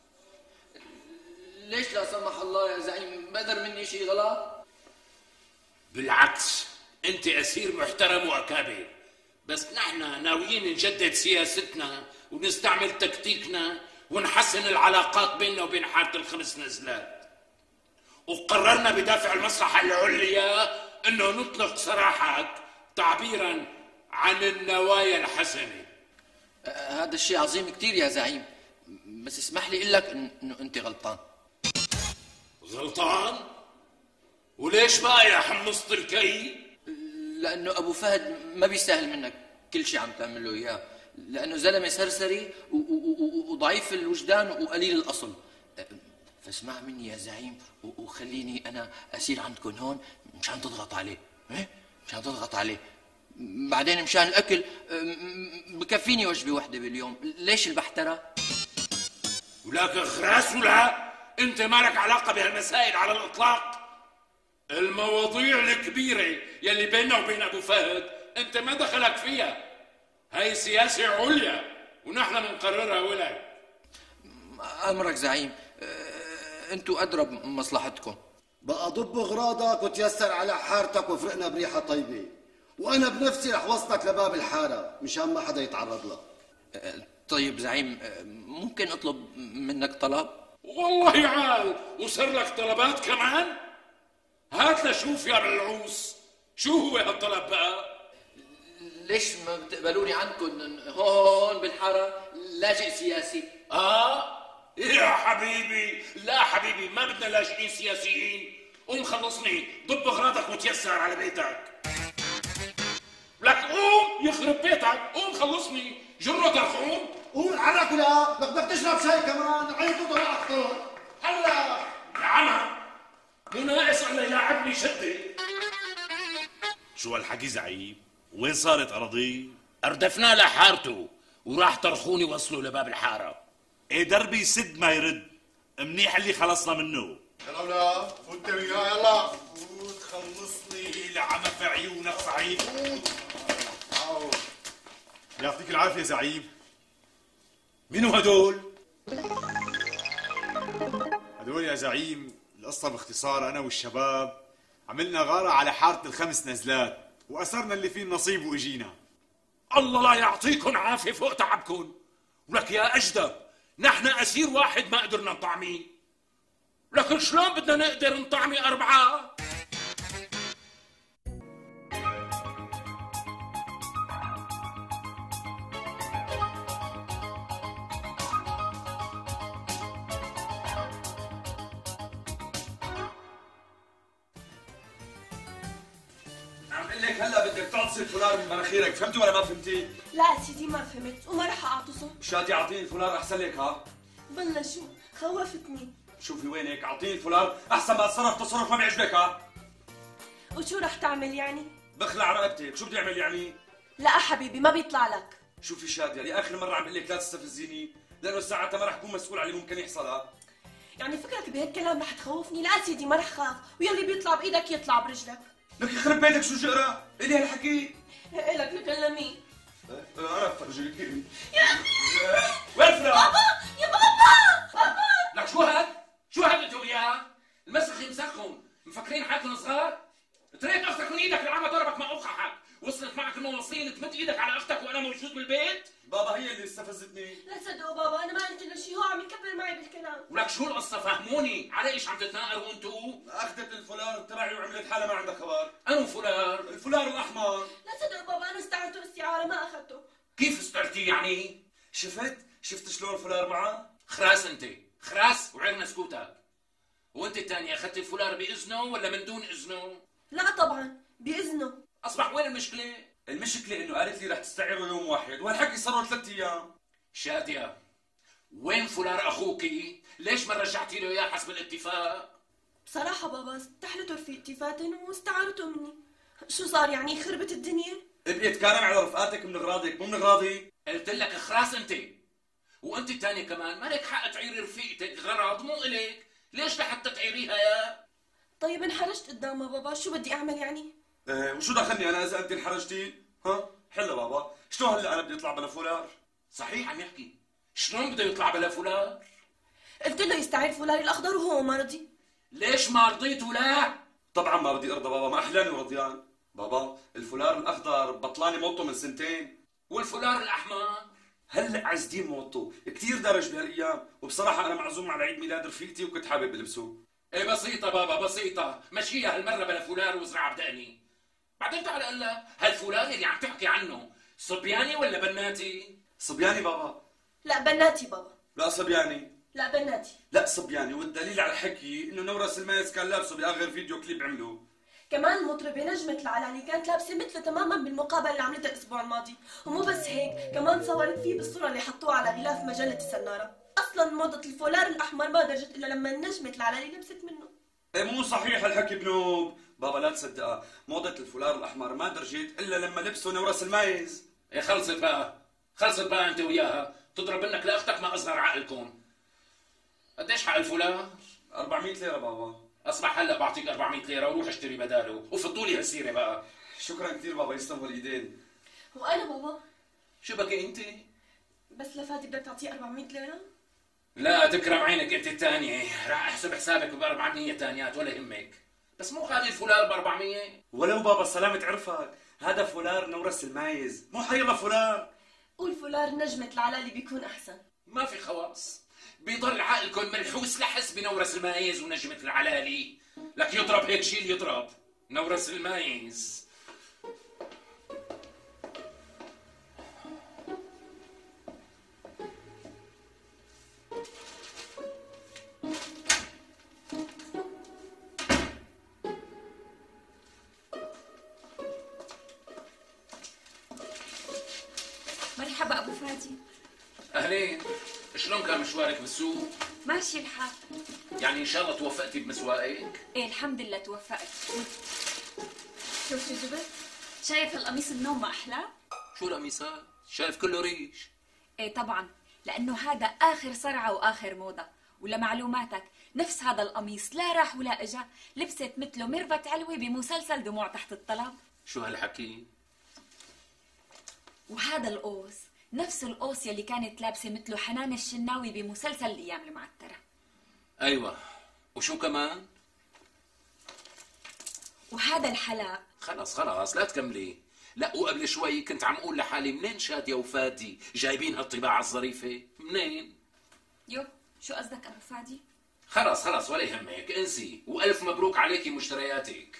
ليش لا سمح الله يا زعيم؟ بدر مني شيء غلط؟ بالعكس، انت اسير محترم واكابر، بس نحن ناويين نجدد سياستنا ونستعمل تكتيكنا ونحسن العلاقات بيننا وبين حارة الخمس نزلات، وقررنا بدافع المصلحة العليا انه نطلق سراحك تعبيرا عن النوايا الحسنة. هذا الشيء عظيم كتير يا زعيم، بس اسمح لي اقول لك انه انت غلطان. غلطان؟ وليش بقى يا حمصت الكي؟ لانه ابو فهد ما بيستاهل منك كل شيء عم تعمل له اياه، لانه زلمه سرسري وضعيف الوجدان وقليل الاصل. فاسمع مني يا زعيم وخليني انا اسير عندكم هون مشان تضغط عليه، مشان تضغط عليه. بعدين مشان الاكل بكفيني وجبه واحده باليوم، ليش البحتره؟ ولك خراس ولا انت مالك علاقه بهالمسائل على الاطلاق. المواضيع الكبيره يلي بيننا وبين ابو فهد انت ما دخلك فيها، هاي سياسه عليا ونحن بنقررها. ولك امرك زعيم، انتوا ادرى بمصلحتكم. بقى ضب اغراضك وتيسر على حارتك وفرقنا بريحه طيبه، وانا بنفسي رح وصلك لباب الحاره مشان ما حدا يتعرض لك. طيب زعيم، ممكن اطلب منك طلب؟ والله عال، وصار لك طلبات كمان؟ هات لشوف يا العوس، شو هو هالطلب بقى؟ ليش ما بتقبلوني عندكم هون بالحاره لاجئ سياسي؟ يا حبيبي، لا حبيبي، ما بدنا لاجئين سياسيين. قوم خلصني، ضب اغراضك وتيسر على بيتك. لك قوم يخرب بيتك، قوم خلصني، جرتك قوم. قوم عنك ولا بدك تشرب شاي كمان؟ عينك طلع اكثر. هلا يا عمى، مو ناقص الا يلاعبني شده. شو هالحكي زعيم؟ وين صارت أراضيه؟ أردفنا لحارته وراح طرخوني وصلوا لباب الحاره. ايه دربي يسد ما يرد، منيح اللي خلصنا منه. يلا ولا فوت وياه يلا. فوت خلصني لعمى في عيونك صعيد. يعطيك العافيه زعيم. منو هدول؟ هدول يا زعيم القصه باختصار انا والشباب عملنا غاره على حاره الخمس نزلات وأسرنا اللي فيه النصيب وإجينا. الله لا يعطيكم عافية فوق تعبكم. ولك يا أجدب، نحن أسير واحد ما قدرنا نطعميه، لكن شلون بدنا نقدر نطعمي 4؟ هلا بدك تعطسي الفولار من مناخيرك، فهمتي ولا ما فهمتي؟ لا سيدي ما فهمت وما رح اعطسه. شادي اعطيني الفولار احسن لك. ها بالله شو خوفتني. شوفي وينك، اعطيني الفولار احسن ما اتصرف تصرف ما بيعجبك. ها وشو رح تعمل يعني؟ بخلع رقبتك. شو بدي اعمل يعني؟ لا حبيبي ما بيطلع لك. شوفي شادي لاخر مره عم بقول لك لا تستفزيني، لانه ساعتها ما رح اكون مسؤول على اللي ممكن يحصل. ها يعني فكرك بهيك كلام رح تخوفني؟ لا سيدي ما رح خاف، ويلي بيطلع بايدك يطلع برجلك. لك يخرب بيتك شو جقرا؟ الي هالحكي؟ إلك لمين؟ انا بفرجيك. يا وين فلان؟ بابا يا بابا. لك شو هاد؟ شو هاد انتم وياه؟ المسخ يمسخهم، مفكرين حالكم صغار؟ تريت اختك من ايدك العمى ضربك مع اوقعك، وصلت معك المواصيل تمد ايدك على اختك وانا موجود بالبيت؟ بابا هي اللي استفزتني. لا تصدقوا بابا انا ما قلت له شيء، هو عم يكبر معي بالكلام. ولك شو القصة فهموني، على ايش عم تتناقروا انتو؟ اخذت الفولار تبعي وعملت حالها ما عندها خبر. انو فولار؟ الفولار الاحمر. لا تصدقوا بابا انا استعرته استعارة ما اخذته. كيف استعرتيه يعني؟ شفت شلون الفولار معه؟ خراس انت، خراس وعرنا سكوتك. وانت الثانية اخذت الفولار باذنه ولا من دون اذنه؟ لا طبعا باذنه. اصبح وين المشكلة؟ المشكلة انه قالت لي رح تستعيره يوم واحد، وهالحكي صار له 3 ايام. شادية، وين فولار اخوكي؟ ليش ما رجعتي له اياه حسب الاتفاق؟ بصراحة بابا استحلته رفيقتي فاتن واستعارته مني. شو صار يعني خربت الدنيا؟ ابقي اتكالم على رفقاتك من اغراضك مو من اغراضي. قلت لك خراس انت، وانت الثانية كمان ما لك حق تعيري رفيقتك، غرض مو الك، ليش لحتى تعيريها يا؟ طيب انحرجت قدامها بابا، شو بدي اعمل يعني؟ وشو دخلني انا اذا انت انحرجتي؟ ها حلو بابا، شلون هلا انا بدي اطلع بلا فولار؟ صحيح عم يحكي، شلون بده يطلع بلا فولار؟ قلت له يستعير فولاري الاخضر وهو ما رضي. ليش ما رضيت ولا؟ طبعا ما بدي ارضى بابا، ما احلاني ورضيان. بابا الفولار الاخضر بطلاني موطه من 2 سنين. والفولار الاحمر؟ هلا عزدين موطه، كثير درج بهالايام، وبصراحه انا معزوم على عيد ميلاد رفيقتي وكنت حابب البسه. ايه بسيطة بابا بسيطة، مشيها هالمرة بلا فولار وزرع بدقني. بعدين تعال قال لك، هالفولار اللي عم تحكي عنه صبياني ولا بناتي؟ صبياني بابا. لا بناتي بابا. لا صبياني. لا بناتي. لا صبياني، والدليل على الحكي انه نورس المايز كان لابسه باخر فيديو كليب عملوه. كمان المطربة نجمة العلالي كانت لابسة مثله تماما بالمقابلة اللي عملتها الأسبوع الماضي، ومو بس هيك كمان صورت فيه بالصورة اللي حطوها على غلاف مجلة السنارة. أصلا موضة الفولار الأحمر ما درجت إلا لما نجمة العلالي لبست منه. ايه مو صحيح الحكي بنوب، بابا لا تصدقها، موضة الفولار الأحمر ما درجت إلا لما لبسوا نورس المايز. ايه خلصت بقى، خلصت بقى أنت وياها، تضرب منك لأختك ما أصغر عقلكم. قديش حق الفولار؟ 400 ليرة بابا. اصبح هلا بعطيك 400 ليره وروح اشتري بداله، وفضوا لي هالسيره بقى. شكرا كثير بابا، يسلموا الايدين. وانا بابا؟ شو بكي انت؟ بس لفادي بدك تعطيه 400 ليره؟ لا تكرم عينك انت الثانيه، راح احسب حسابك ب 400 ثانيات ولا يهمك، بس مو غالي الفولار ب 400. ولو بابا سلامة عرفك، هذا فولار نورس المايز، مو حيلا فولار. قول فولار نجمة العلالي بيكون احسن. ما في خواص، بيضل عقلكم منحوس لحس بنورس المايز ونجمة العلالي، لك يضرب هيك شيء يضرب نورس المايز. مرحبا ابو فادي. اهلين، شلون كان مشوارك بالسوق؟ ماشي الحال. يعني ان شاء الله توفقتي بمسواقك؟ ايه الحمد لله توفقت. شوفي جبت؟ شايف القميص النوم ما احلى؟ شو القميصات؟ شايف كله ريش. ايه طبعا، لانه هذا اخر صرعه واخر موضه. ولمعلوماتك نفس هذا القميص لا راح ولا اجا، لبست مثله ميرفت علوي بمسلسل دموع تحت الطلب. شو هالحكي؟ وهذا القوس نفس القوس يلي كانت لابسه مثله حنان الشناوي بمسلسل الايام المعتره. ايوه، وشو كمان؟ وهذا الحلاق. خلاص لا تكملي. لا، وقبل شوي كنت عم اقول لحالي منين شادية وفادي جايبين هالطباعة الظريفة؟ منين؟ يو شو قصدك ابو فادي؟ خلاص ولا يهمك، انسي، والف مبروك عليكي مشترياتك.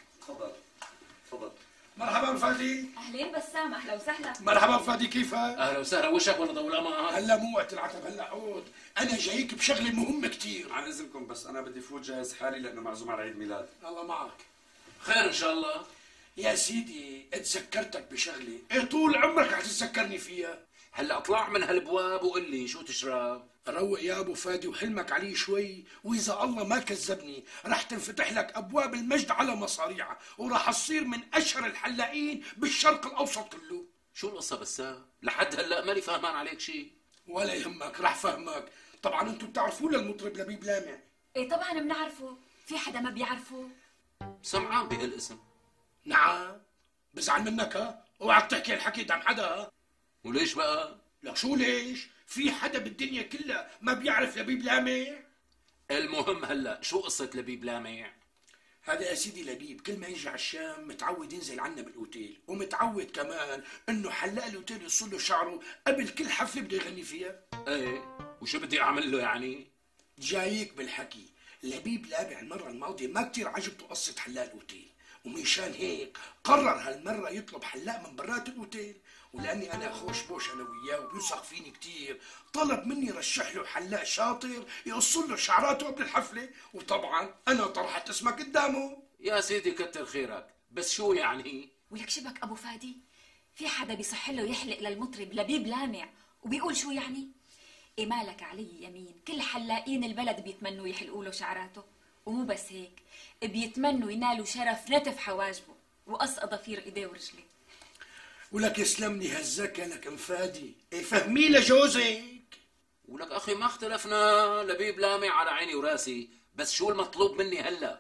تفضل. مرحبا ابو فادي. اهلين بسام، اهلا وسهلا. مرحبا ابو فادي، كيفك؟ اهلا وسهلا، وشك ولا ضوء القمر؟ هلا مو وقت العتب، هلا عود. انا جايك بشغله مهمه كثير. عن اذنكم بس انا بدي فوت جهز حالي لانه معزوم على عيد ميلاد. الله معك. خير ان شاء الله. يا سيدي اتذكرتك بشغله، ايه طول عمرك رح تتذكرني فيها. هلا اطلع من هالبواب وقل لي شو تشرب؟ روق يا ابو فادي وحلمك علي شوي، واذا الله ما كذبني رح تنفتح لك ابواب المجد على مصاريعها، وراح تصير من اشهر الحلاقين بالشرق الاوسط كله. شو القصه بسام؟ لحد هلا ماني فاهمان عليك شيء. ولا يهمك، رح فهمك. طبعا انتم بتعرفوا للمطرب لبيب لامع. ايه طبعا بنعرفه، في حدا ما بيعرفه؟ سمعان بهالاسم. نعم، بزعل منك ها؟ اوعك تحكي الحكي قدام حدا ها؟ وليش بقى؟ لا شو ليش؟ في حدا بالدنيا كلها ما بيعرف لبيب لامع؟ المهم هلا شو قصة لبيب لامع؟ هذا يا سيدي لبيب كل ما يجي على الشام متعود ينزل عنا بالاوتيل، ومتعود كمان انه حلاق الاوتيل يوصل له شعره قبل كل حفله بده يغني فيها. ايه، وشو بدي اعمل له يعني؟ جايك بالحكي، لبيب لامع المره الماضيه ما كتير عجبته قصه حلاق الاوتيل، ومشان هيك قرر هالمره يطلب حلاق من برات الاوتيل، ولاني انا خوش بوش انا وياه وبيوثق فيني كتير، طلب مني رشح له حلاق شاطر يقص له شعراته قبل الحفله، وطبعا انا طرحت اسمك قدامه. يا سيدي كتر خيرك، بس شو يعني؟ ولك شبك ابو فادي، في حدا بيصح له يحلق للمطرب لبيب لامع وبيقول شو يعني؟ إيه مالك علي يمين، كل حلاقين البلد بيتمنوا يحلقوا له شعراته، ومو بس هيك، بيتمنوا ينالوا شرف نتف حواجبه وقص اظافير ايديه ورجليه. ولك يسلم لي هالذكى لك ام فادي، إيه فهمي لجوزك. ولك اخي ما اختلفنا، لبيب لامع على عيني وراسي، بس شو المطلوب مني هلا؟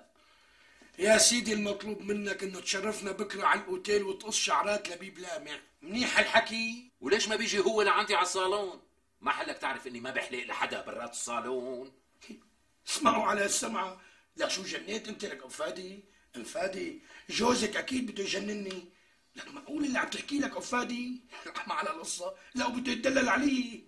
يا سيدي المطلوب منك انه تشرفنا بكره على الاوتيل وتقص شعرات لبيب لامع، منيح الحكي؟ وليش ما بيجي هو لعندي على الصالون؟ ما حلك تعرف اني ما بحلق لحدا برات الصالون؟ اسمعوا على السمعة، لا شو جنيت انت لك ام فادي؟ ام فادي جوزك اكيد بده يجنني. لك معقول اللي عم تحكي لك ام فادي؟ رحمة على القصة، لا بده يتدلل علي.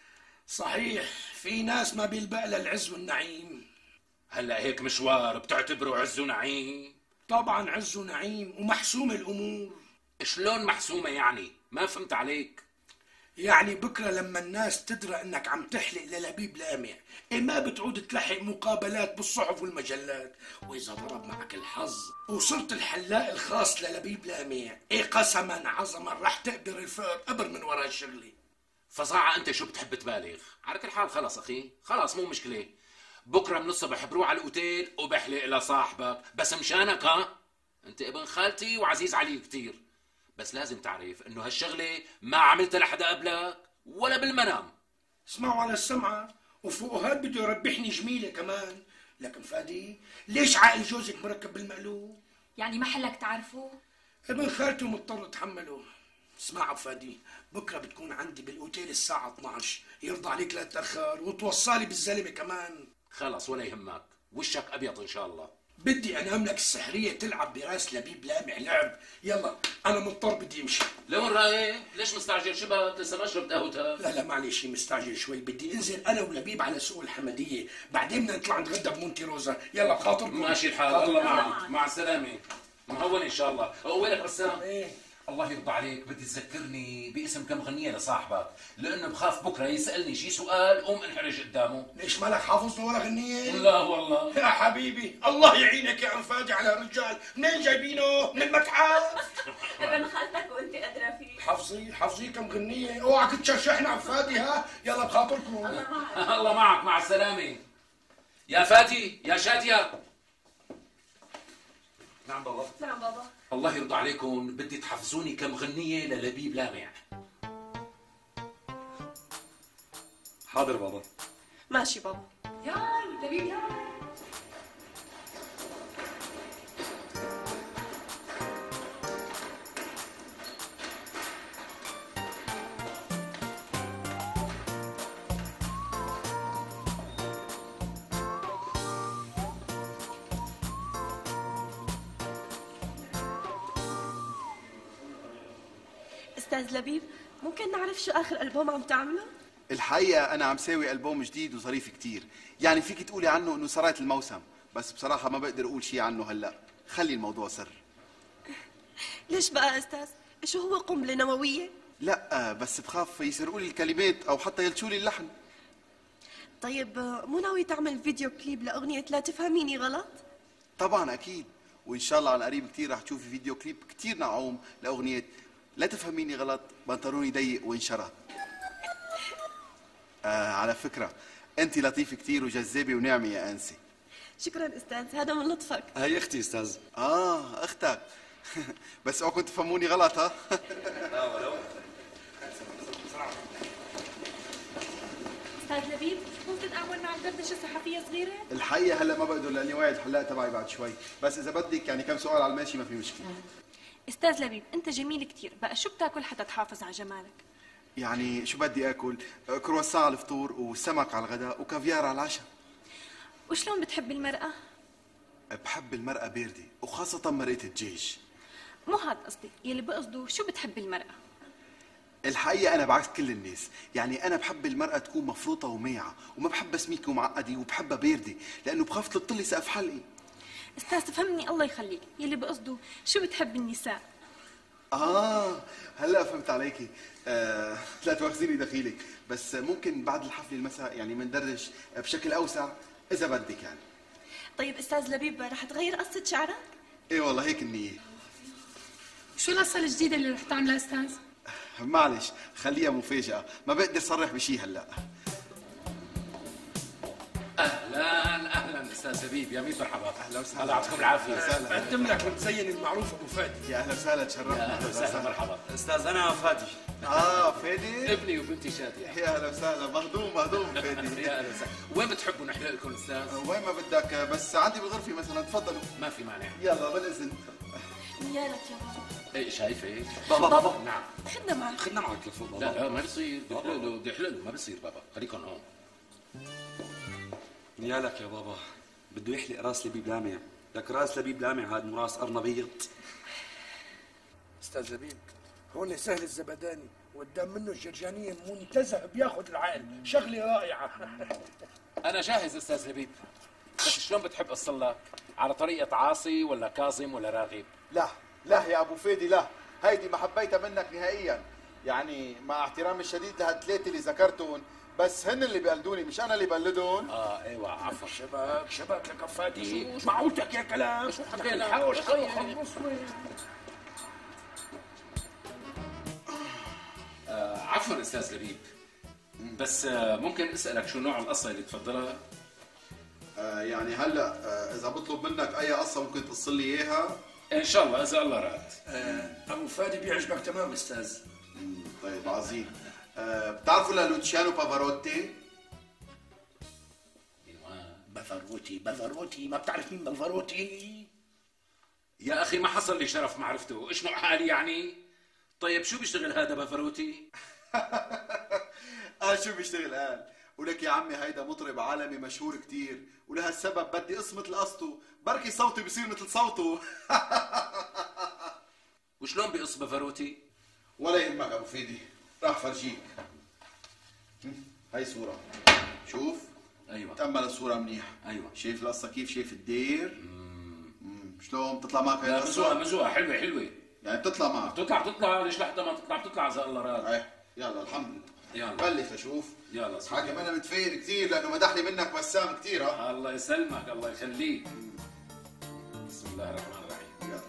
صحيح في ناس ما بيلبق لها العز والنعيم. هلا هيك مشوار بتعتبره عز ونعيم؟ طبعا عز ونعيم ومحسومة الامور. شلون محسومة يعني؟ ما فهمت عليك. يعني بكره لما الناس تدرى انك عم تحلق للبيب لامع، إيه ما بتعود تلحق مقابلات بالصحف والمجلات، واذا ضرب معك الحظ وصرت الحلاق الخاص للبيب لامع، إيه قسما عظما رح تقدر الفقر قبر من وراء الشغله. فظاعة انت شو بتحب تبالغ؟ على كل حال خلص اخي، خلص مو مشكلة، بكره من الصبح بروح على الاوتيل وبحلق لصاحبك، بس مشانك ها؟ انت ابن خالتي وعزيز علي كتير، بس لازم تعرف انه هالشغله ما عملتها لحدا قبلك ولا بالمنام. اسمعوا على السمعة، وفوق هاد بده يربحني جميلة كمان. لكن فادي ليش عقل جوزك مركب بالمقلوب؟ يعني ما حلك تعرفه؟ ابن خالته مضطر اتحمله. اسمع ابو فادي، بكره بتكون عندي بالاوتيل الساعة 12، يرضى عليك لا تتأخر وتوصلي بالزلمة كمان. خلص ولا يهمك، وشك ابيض ان شاء الله. بدي انام لك السحرية تلعب براس لبيب لامع لعب. يلا انا مضطر بدي امشي. لوين رايح؟ ليش مستعجل شبك؟ لسه ما شربت قهوتك؟ لا معلش مستعجل شوي، بدي انزل انا ولبيب على سوق الحمدية، بعدين بدنا نطلع نتغدى بمونتي روزا. يلا بخاطركم. ماشي الحال، الله معك، مع السلامة. مهون ان شاء الله. وينك رسام؟ ايه الله يرضى عليك، بدي تذكرني باسم كم غنية لصاحبك، لانه بخاف بكره يسالني شي سؤال قوم انحرج قدامه. ليش مالك حافظ له ولا غنية؟ لا والله. يا حبيبي الله يعينك يا انفادي على الرجال، منين جايبينه؟ من المتحف؟ ابن خالتك وانت ادرى فيه. حافظي كم غنية، اوعك تشرشحنا انفادي ها؟ يلا بخاطركم. الله معك، مع السلامة. يا فادي، يا شادية. نعم بابا. نعم بابا. الله يرضى عليكم، بدي تحفظوني كم غنية للبيب لامع. حاضر بابا. ماشي بابا. ياي دبيب ياي. استاذ لبيب، ممكن نعرف شو اخر البوم عم تعمله؟ الحقيقة أنا عم ساوي ألبوم جديد وظريف كتير، يعني فيك تقولي عنه إنه سراية الموسم، بس بصراحة ما بقدر أقول شيء عنه هلا، خلي الموضوع سر. ليش بقى استاذ؟ شو هو قنبلة نووية؟ لا بس بخاف يسرقوا لي الكلمات أو حتى يلشوا لي اللحن. طيب مو ناوي تعمل فيديو كليب لأغنية لا تفهميني غلط؟ طبعا أكيد، وإن شاء الله عن قريب كتير رح تشوفي فيديو كليب كتير نعوم لأغنية لا تفهميني غلط، بنطلوني ضيق وانشرط. على فكرة أنت لطيفة كتير وجذابة وناعمة يا أنسي. شكرا استاذ، هذا من لطفك. هي أختي استاذ. أختك. بس اوعكم تفهموني غلط ها. استاذ لبيب، ممكن اعمل معك دردشه صحفيه صغيره؟ الحقيقة هلا ما بقدر لأني واعد الحلاق تبعي بعد شوي، بس إذا بدك يعني كم سؤال على الماشي ما في مشكلة. استاذ لبيب، انت جميل كتير، بقى شو بتاكل حتى تحافظ على جمالك؟ يعني شو بدي آكل؟ كرواسون على الفطور وسمك على الغداء وكافيار على العشاء. وشلون بتحب المرأة؟ بحب المرأة باردة وخاصة مرقة الدجاج. مو هاد قصدي، يلي بقصده شو بتحب المرأة؟ الحقيقة أنا بعكس كل الناس، يعني أنا بحب المرأة تكون مفروطة وماعة، وما بحبها سميكة ومعقدة، وبحبها باردة، لأنه بخاف تطلي سقف حلقي. استاذ تفهمني الله يخليك، يلي بقصده شو بتحب النساء؟ هلا فهمت عليكي. لا تواخذيني دخيلك، بس ممكن بعد الحفلة المساء يعني مندردش بشكل أوسع إذا بدك يعني. طيب استاذ لبيب، رح تغير قصة شعرك؟ إيه والله هيك النية. شو القصة الجديدة اللي رح تعملها استاذ؟ معلش خليها مفاجأة، ما بقدر صرح بشي هلا. اهلا استاذ لبيب، يا ميت مرحبا. اهلا وسهلا. الله يعطيكم العافيه. بقدم لك المتزين المعروف ابو فادي. يا اهلا وسهلا، تشرفنا. يا اهلا وسهلا مرحبا. استاذ انا فادي. فادي؟ ابني وبنتي شادية. يا اهلا وسهلا، مهضوم فادي. يا اهلا وسهلا. وين بتحبوا نحلق لكم استاذ؟ وين ما بدك، بس عندي بالغرفة مثلا، تفضلوا. ما في مانع. يلا بالاذن. نيالك يا بابا. ايه شايفه؟ بابا. نعم. خدنا معك لفوق بابا. لا ما بصير، بدي احلق له، ما بصير بابا، خليكم هون. نيالك يا بابا، بده يحلق راس لبيب لامع، لك راس لبيب لامع هاد مو راس ارنبيط. استاذ لبيب، هون سهل الزبداني قدام منه الجرجانية منتزه بياخذ العقل، شغلة رائعة. انا جاهز استاذ لبيب، بس شلون بتحب اصلك؟ على طريقة عاصي ولا كاظم ولا راغب؟ لا يا ابو فادي، لا، هيدي ما حبيتها منك نهائيا، يعني مع احترامي الشديد لهالثلاثه اللي ذكرتهم، بس هن اللي بيقلدوني مش انا اللي بقلدهم. ايوه عفوا. شباك لك فادي، شو معقولتك يا كلام؟ شو حكينا؟ حاول عفوا استاذ لبيب، بس ممكن اسالك شو نوع القصه اللي تفضلها؟ يعني هلا اذا بطلب منك اي قصه ممكن تقص لي اياها؟ ان شاء الله اذا الله راد. ابو فادي بيعجبك تمام استاذ. طيب عظيم. بتعرفوا لوتشيانو بافاروتي؟ بافاروتي ما بتعرف مين بافاروتي؟ يا اخي ما حصل لي شرف معرفته، ايش نوع حالي يعني؟ طيب شو بيشتغل هذا بافاروتي؟ شو بيشتغل قال؟ ولك يا عمي هيدا مطرب عالمي مشهور كتير، ولهالسبب بدي قص مثل قصته، بركي صوتي بصير مثل صوته. وشلون بيقص بافاروتي؟ ولا يهمك ابو فادي، راح فرجيك. هاي صورة، شوف. ايوه. تأمل الصورة منيح. ايوه. شايف القصة كيف؟ شايف الدير؟ شلون بتطلع معك هاي لا القصة؟ مزوقة حلوة. يعني بتطلع معك؟ بتطلع، ليش لحتى ما تطلع؟ بتطلع اذا الله راد. يلا الحمد لله. يلا بلش اشوف. يلا حاكم انا متفائل كثير لانه مدح لي منك وسام كثير. الله يسلمك، الله يخليك. بسم الله الرحمن الرحيم. يلا.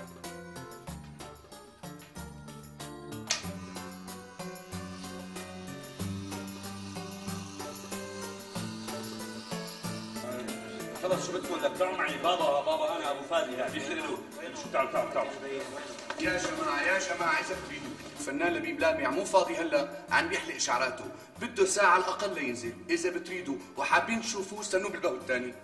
خلص شو بدكم دفعوا معي بابا انا ابو فادي قاعد يحلقوا. شو تعالوا يا جماعة إذا تريدوا الفنان لبيب لامع مو فاضي هلا، عم بيحلق شعراته، بده ساعة على الأقل لينزل، إذا بتريدوا وحابين تشوفوه استنوا بالقهوة الثاني.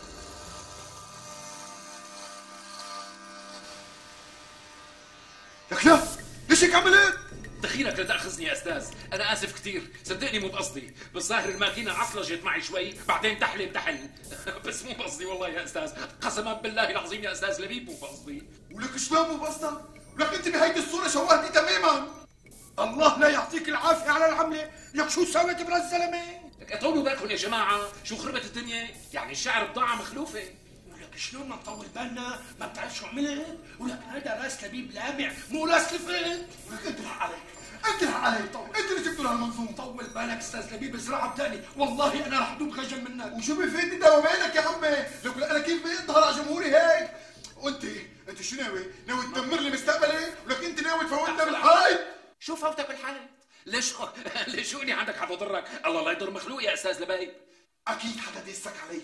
لك لا، ليش هيك عملت؟ دخيلك لا تاخذني يا استاذ، انا اسف كثير، صدقني مو بقصدي، بالظاهر الماكينه عصلجت معي شوي، بعدين تحل بس مو بقصدي والله يا استاذ، قسما بالله العظيم يا استاذ لبيب مو بقصدي. ولك شلون مو بقصدك؟ ولك انت بهيدي الصوره شوهتني تماما. الله لا يعطيك العافيه على العمله، لك شو سويت برا الزلمه؟ لك طولوا بالكم يا جماعه، شو خربت الدنيا؟ يعني الشعر بضاعه مخلوفه. ولك شلون ما نطول بالنا؟ ما بتعرف شو عملت؟ ولك هذا راس لبيب لامع مو راس لفت. ولك انت الحق عليك، انت الحق عليك، انت اللي جبتوا لهالمنظوم. طول بالك استاذ لبيب، ازرعها بتاني، والله انا رح دوب خجل منك. وشو بفيدني دوامينك يا عمي؟ لك انا كيف بدي اظهر على جمهوري هيك؟ وانت شو ناوي؟ ناوي تدمر لي مستقبلي؟ ولك انت ناوي تفوتنا بالحيط؟ شو فوتك بالحيط؟ ليش شوني عندك حدا ضرك؟ الله لا يضر مخلوق يا استاذ لبيب. اكيد حدا ديسك علي،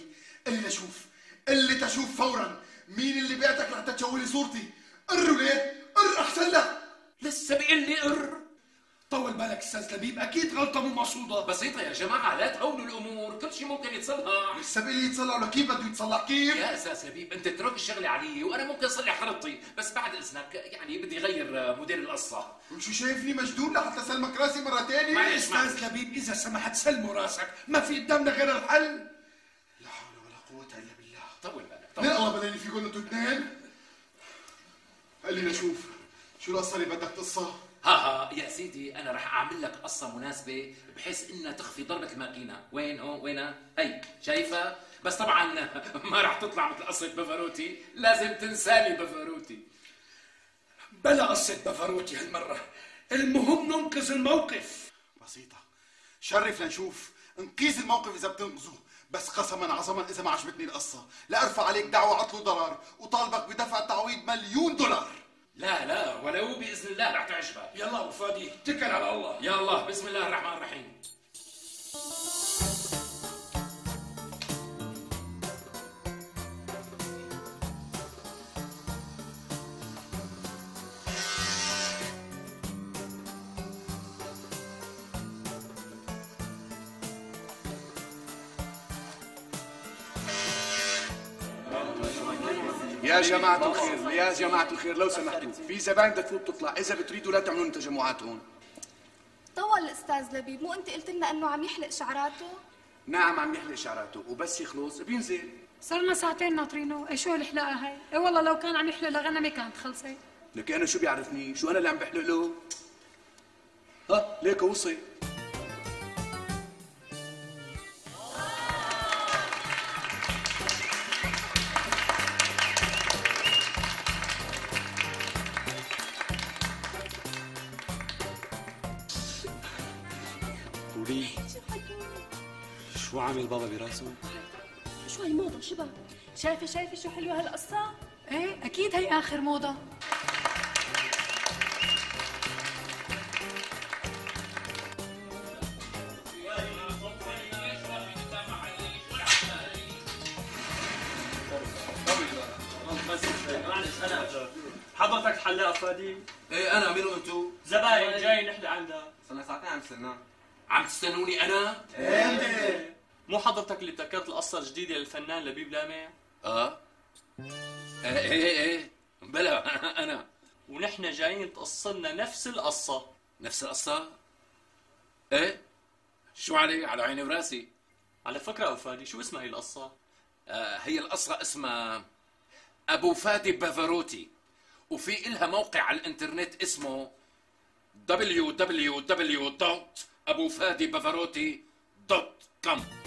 اللي تشوف فورا مين اللي بعتك لحتى تشوه لي صورتي. قروا ليه؟ قر احسن لك. لسه بيقول لي قر. طول بالك استاذ لبيب، اكيد غلطه مو مقصوده. بسيطه يا جماعه، لا تهونوا الامور، كل شيء ممكن يتصلح. لسه بقول لي يتصلح؟ ولا كيف بده يتصلح؟ كيف يا استاذ لبيب، انت اترك الشغله علي وانا ممكن اصلح خرطتي، بس بعد اذنك يعني بدي غير مدير القصه. وشو شايفني مجنون لحتى سلمك راسي مره ثانيه؟ يا استاذ لبيب اذا سمحت سلموا راسك، ما في قدامنا غير الحل. لا حول ولا قوه الا بالله. طول بالك. ليه الله بلاني فيكم انتوا اثنين؟ خلينا نشوف شو القصه اللي بدك تقصها. ها يا سيدي، انا رح اعمل لك قصه مناسبه بحيث انها تخفي ضربه الماكينه. وين هون؟ وينها؟ هي شايفها؟ بس طبعا ما رح تطلع مثل قصه بافاروتي، لازم تنسالي بافاروتي. بلا قصه بافاروتي هالمره، المهم ننقذ الموقف. بسيطه، شرف لنشوف. انقذ الموقف اذا بتنقذه، بس قسما عظما اذا ما عجبتني القصه لا ارفع عليك دعوه عطل وضرر وطالبك بدفع تعويض $1,000,000. لا ولو باذن الله رح تعجبك. يلا ابو فادي اتكل على الله. يا الله، بسم الله الرحمن الرحيم. يا جماعة الخير، يا جماعة الخير لو سمحتوا، في زباين بدها تفوت تطلع، إذا بتريدوا لا تعملون تجمعات هون. طول الأستاذ لبيب، مو أنت قلت لنا إنه عم يحلق شعراته؟ نعم عم يحلق شعراته، وبس يخلص بينزل. صرنا ساعتين ناطرينه، ايه شو الحلاقه هاي؟ ايه والله لو كان عم يحلق لغنمه كانت خلصت. لك أنا شو بيعرفني؟ شو أنا اللي عم بحلق له؟ ها ليك وصي. ولي شو عامل بابا براسه؟ شو هاي موضة شباب؟ شايفة شو حلوة هالقصة؟ ايه اكيد هي اخر موضة. حضرتك حلاق فادي؟ ايه انا، مين انتو؟ زباين جاي نحلق عندك. صرنا ساعتين عم نستناك. عم تستنوني انا؟ ايه مو حضرتك اللي ابتكرت القصة الجديدة للفنان لبيب لامع؟ ايه بلا انا. ونحن جايين تقصلنا نفس القصة. نفس القصة؟ ايه؟ شو على عيني وراسي. على فكرة أبو فادي، شو اسمها هي القصة؟ هي القصة اسمها أبو فادي بافاروتي، وفي إلها موقع على الإنترنت اسمه www.abufadibavarotti.com.